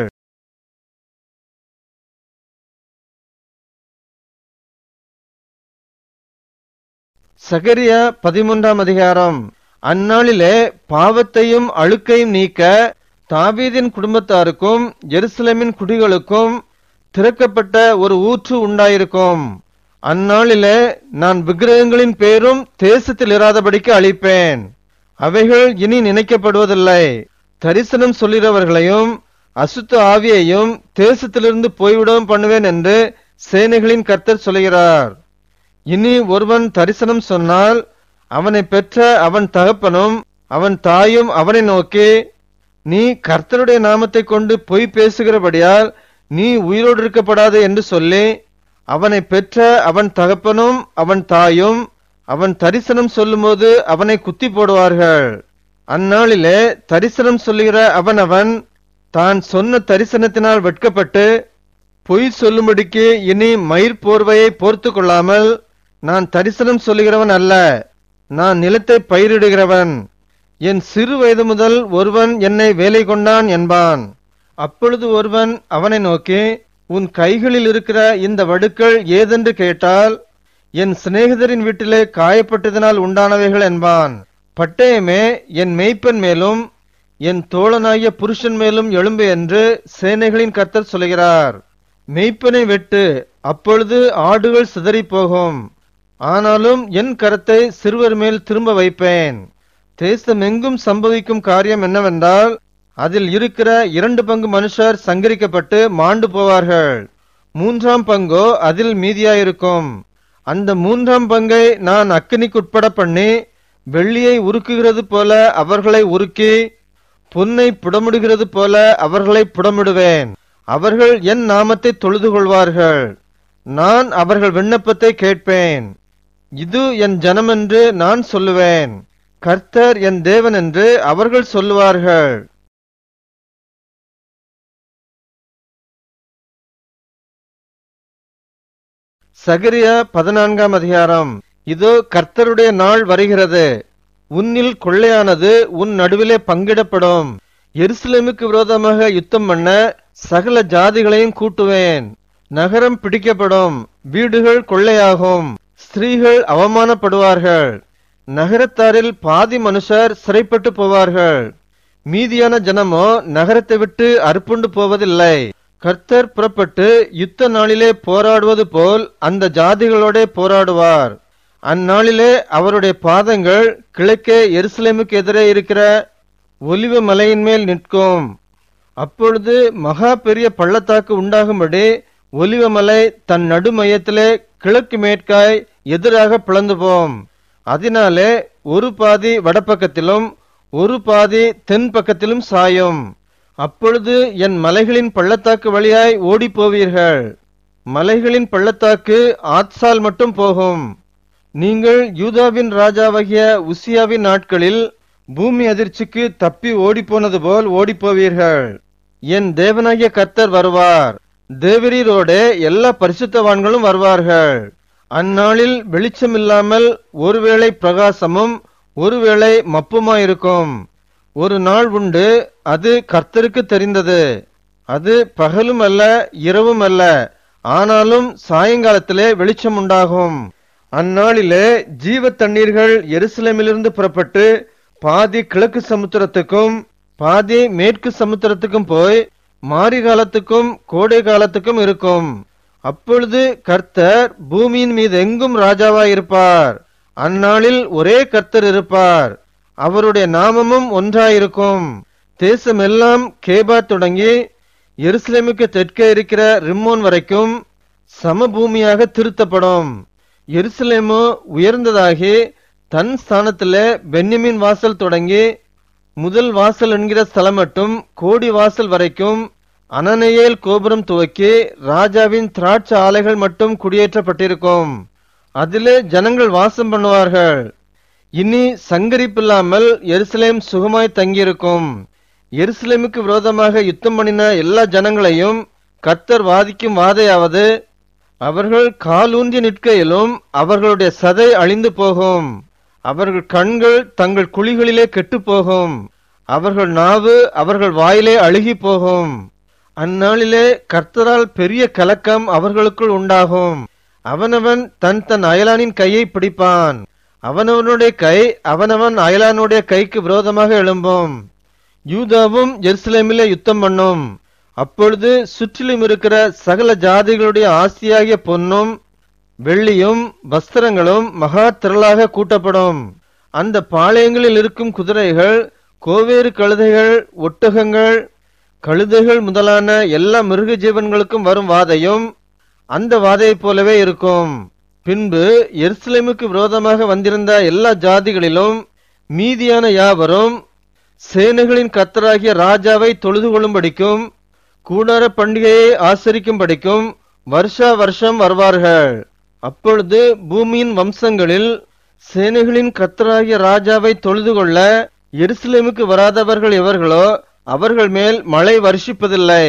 சகரியா பதிமூன்றாம் அதிகாரம். அந்நாளிலே பாவத்தையும் அழுக்கையும் நீக்க தாவீதின் குடும்பத்தாருக்கும் எருசலேமின் குடிகளுக்கும் திறக்கப்பட்ட ஒரு ஊற்று உண்டாயிருக்கும். அந்நாளிலே நான் விக்கிரகங்களின் பேரும் தேசத்தில் இராதபடிக்கு அழிப்பேன். அவைகள் இனி நினைக்கப்படுவதில்லை. தரிசனம் சொல்லுகிறவர்களையும் அசுத்த ஆவியையும் தேசத்திலிருந்து போய்விடவும் பண்ணுவேன் என்று சேனைகளின் கர்த்தர் சொல்கிறார். இனி ஒருவன் தரிசனம் சொன்னால் அவனை பெற்ற அவன் தகப்பனும் அவன் தாயும் அவனை நோக்கி, நீ கர்த்தருடைய நாமத்தை கொண்டு பொய் பேசுகிறபடியால் நீ உயிரோடு இருக்கப்படாது என்று சொல்லி அவனை பெற்ற அவன் தகப்பனும் அவன் தாயும் அவன் தரிசனம் சொல்லும் போது அவனை குத்தி போடுவார்கள். அந்நாளிலே தரிசனம் சொல்லுகிற அவன் அவன் தான் சொன்ன தரிசனத்தினால் வெட்கப்பட்டு பொய் சொல்லும்படிக்கு இனி மயிர் போர்வையை போர்த்து கொள்ளாமல், நான் தரிசனம் சொல்லுகிறவன் அல்ல, நான் நிலத்தை பயிரிடுகிறவன், என் சிறு வயது முதல் ஒருவன் என்னை வேலை கொண்டான் என்பான். அப்பொழுது ஒருவன் அவனை நோக்கி, உன் கைகளில் இருக்கிற இந்த வடுக்கள் ஏதென்று கேட்டால், என் சிநேகிதரின் வீட்டிலே காயப்பட்டதனால் உண்டானவைகள் என்பான். பட்டயமே என் மேய்ப்பன் மேலும் என் தோழனாகிய புருஷன் மேலும் எழும்பு என்று சேனைகளின் கர்த்தர் சொல்கிறார். மேய்ப்பனை வெட்டு, அப்பொழுது ஆடுகள் சிதறி போகும். ஆனாலும் என் கரத்தை சிறுவர் மேல் திரும்ப வைப்பேன். தேசமெங்கும் சம்பவிக்கும் காரியம் என்னவென்றால், அதில் இருக்கிற இரண்டு பங்கு மனுஷர் சங்கரிக்கப்பட்டு மாண்டு போவார்கள். மூன்றாம் பங்கோ அதில் மீதியாயிருக்கும். அந்த மூன்றாம் பங்கை நான் அக்கினிக்குட்பட பண்ணி வெள்ளியை உருக்குகிறது போல அவர்களை உருக்கி பொன்னை புடமிடுகிறது போல அவர்களை புடமிடுவேன். அவர்கள் என் நாமத்தை தொழுது கொள்வார்கள். நான் அவர்கள் விண்ணப்பத்தை கேட்பேன். இது என் ஜனம் என்று நான் சொல்லுவேன். கர்த்தர் என் தேவன் என்று அவர்கள் சொல்லுவார்கள். சகரியா பதினான்காம் அதிகாரம். இதோ கர்த்தருடைய நாள் வருகிறது. உன்னில் கொள்ளையானது உன் நடுவிலே பங்கிடப்படும். எருசலேமுக்கு விரோதமாக யுத்தம் பண்ண சகல ஜாதிகளையும் கூட்டுவேன். நகரம் பிடிக்கப்படும், வீடுகள் கொள்ளையாகும், ஸ்திரீகள் அவமானப்படுவார்கள். நகரத்தாரில் பாதி மனுஷர் சிறைப்பட்டு போவார்கள். மீதியான ஜனமோ நகரத்தை விட்டு அறுப்புண்டு போவதில்லை. கர்த்தர் புறப்பட்டு யுத்த நாளிலே போராடுவது போல் அந்த ஜாதிகளோட போராடுவார். அந்நாளிலே அவருடைய பாதங்கள் கிழக்கே எருசலேமுக்கு எதிரே இருக்கிற ஒலிவ மலையின் மேல் நிற்கும். அப்பொழுது மகா பெரிய பள்ளத்தாக்கு உண்டாகும்படி ஒலிவ மலை தன் நடு மையத்திலே கிழக்கு மேற்காய் எதிராக பிளந்து போம். அதனாலே ஒரு பாதி வடபக்கத்திலும் ஒரு பாதி தென் பக்கத்திலும் சாயும். அப்பொழுது என் மலைகளின் பள்ளத்தாக்கு வழியாய் ஓடி போவீர்கள். மலைகளின் பள்ளத்தாக்கு ஆத்சால் மட்டும் போகும். நீங்கள் யூதாவின் ராஜாவாகிய உசியாவின் நாட்களில் பூமி அதிர்ச்சிக்கு தப்பி ஓடி போனது போல் ஓடி போவீர்கள். என் தேவனாகிய கர்த்தர் வருவார். தேவரீரோட எல்லா பரிசுத்தவான்களும் வருவார்கள். அந்நாளில் வெளிச்சம் இல்லாமல் ஒருவேளை பிரகாசமும் ஒருவேளை மப்புமாயிருக்கும். ஒரு நாள் உண்டு, அது கர்த்தருக்கு தெரிந்தது. அது பகலும் அல்ல இரவும் அல்ல, ஆனாலும் சாயங்காலத்திலே வெளிச்சம் உண்டாகும். அந்நாளிலே ஜீவ தண்ணீர்கள் எருசலேமிலிருந்து புறப்பட்டு பாதி கிழக்கு சமுத்திரத்துக்கும் பாதி மேற்கு சமுத்திரத்துக்கும் போய் மாரி காலத்துக்கும் கோடை காலத்துக்கும் இருக்கும். அப்பொழுது கர்த்தர் பூமியின் மீது எங்கும் ராஜாவாயிருப்பார். அந்நாளில் ஒரே கர்த்தர் இருப்பார், அவருடைய நாமமும் ஒன்றாயிருக்கும். தேசமெல்லாம் கேபா தொடங்கி எருசலேமுக்கு தெற்கே இருக்கிற ரிம்மோன் வரைக்கும் சமபூமியாக திருத்தப்படும். எருசலேமோ உயர்ந்ததாகி தன் ஸ்தானத்திலே பென்யமின் வாசல் தொடங்கி முதல் வாசல் என்கிற ஸ்தலம் மட்டும் கோடி வாசல் வரைக்கும் அனனேயேல் கோபுரம் துவக்கி ராஜாவின் திராட்சை ஆலைகள் மட்டும் குடியேற்றப்பட்டிருக்கும். அதிலே ஜனங்கள் வாசம் பண்ணுவார்கள். இனி சங்கரிப்பில்லாமல் எருசலேம் சுகமாய் தங்கியிருக்கும். எருசலேமுக்கு விரோதமாக யுத்தம் பண்ணின எல்லா ஜனங்களையும் கர்த்தர் வாதிக்கும் வாதையாவது, அவர்கள் காலூன்றி நிற்கையிலும் அவர்களுடைய சதை அழிந்து போகும். அவர்கள் கண்கள் தங்கள் குழிகளிலே கெட்டு போகும். அவர்கள் நாவு அவர்கள் வாயிலே அழுகி போகும். அந்நாளிலே கர்த்தரால் பெரிய கலக்கம் அவர்களுக்குள் உண்டாகும். அவனவன் தன் தன் அயலானின் கையை பிடிப்பான். அவனவனுடைய கை அவனவன் அயலானுடைய கைக்கு விரோதமாக எழும்பும். யூதாவும் எருசலேமிலே யுத்தம் பண்ணும். அப்பொழுது சுற்றிலும் இருக்கிற சகல ஜாதிகளுடைய ஆஸ்தியாகிய பொன்னும் வெள்ளியும் வஸ்திரங்களும் மகா திரளாக கூட்டப்படும். அந்த பாளையங்களில் இருக்கும் குதிரைகள், கோவேறு கழுதைகள், ஒட்டகங்கள், கழுதைகள் முதலான எல்லா மிருக ஜீவன்களுக்கும் வரும் வாதையும் அந்த வாதையை போலவே இருக்கும். பின்பு எருசலேமுக்கு விரோதமாக வந்திருந்த எல்லா ஜாதிகளிலும் மீதியான யாவரும் சேனைகளின் கர்த்தராகிய ராஜாவை தொழுது கொள்ளும்படிக்கும் கூடார பண்டிகையை ஆசரிக்கும்படிக்கும் வருஷா வருஷம் வருவார்கள். அப்பொழுது பூமியின் வம்சங்களில் சேனைகளின் கர்த்தராகிய ராஜாவை தொழுது கொள்ள எருசலேமுக்கு வராதவர்கள் எவர்களோ அவர்கள் மேல் மழை வருஷிப்பதில்லை.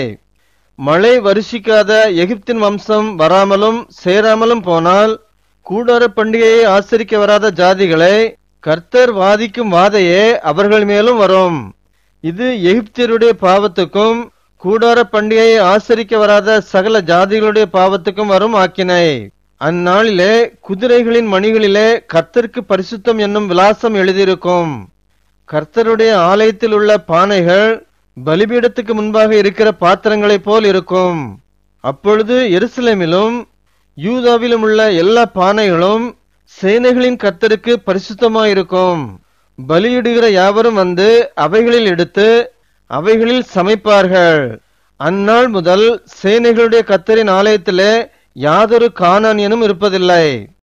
மழை வருஷிக்காத எகிப்தின் வம்சம் வராமலும் சேராமலும் போனால் கூடார பண்டிகையை ஆசரிக்க வராத ஜாதிகளை கர்த்தர் வாதிக்கும் வாதையே அவர்கள் மேலும் வரும். இது எகிப்தியருடைய பாவத்துக்கும் கூடார பண்டிகையை ஆசரிக்க வராத சகல ஜாதிகளுடைய பாவத்துக்கும் வரும் ஆக்கினை. அந்நாளிலே குதிரைகளின் மணிகளிலே கர்த்தருக்கு பரிசுத்தம் என்னும் விலாசம் எழுதியிருக்கும். கர்த்தருடைய ஆலயத்தில் உள்ள பானைகள் பலிபீடத்துக்கு முன்பாக இருக்கிற பாத்திரங்களைப் போல் இருக்கும். அப்பொழுது எருசலேமிலும் யூதாவிலும் உள்ள எல்லா பானைகளும் சேனைகளின் கர்த்தருக்கு பரிசுத்தமாயிருக்கும். பலியிடுகிற யாவரும் வந்து அவைகளில் எடுத்து அவைகளில் சமைப்பார்கள். அந்நாள் முதல் சேனைகளுடைய கர்த்தரின் ஆலயத்திலே யாதொரு கானானியனும் இருப்பதில்லை.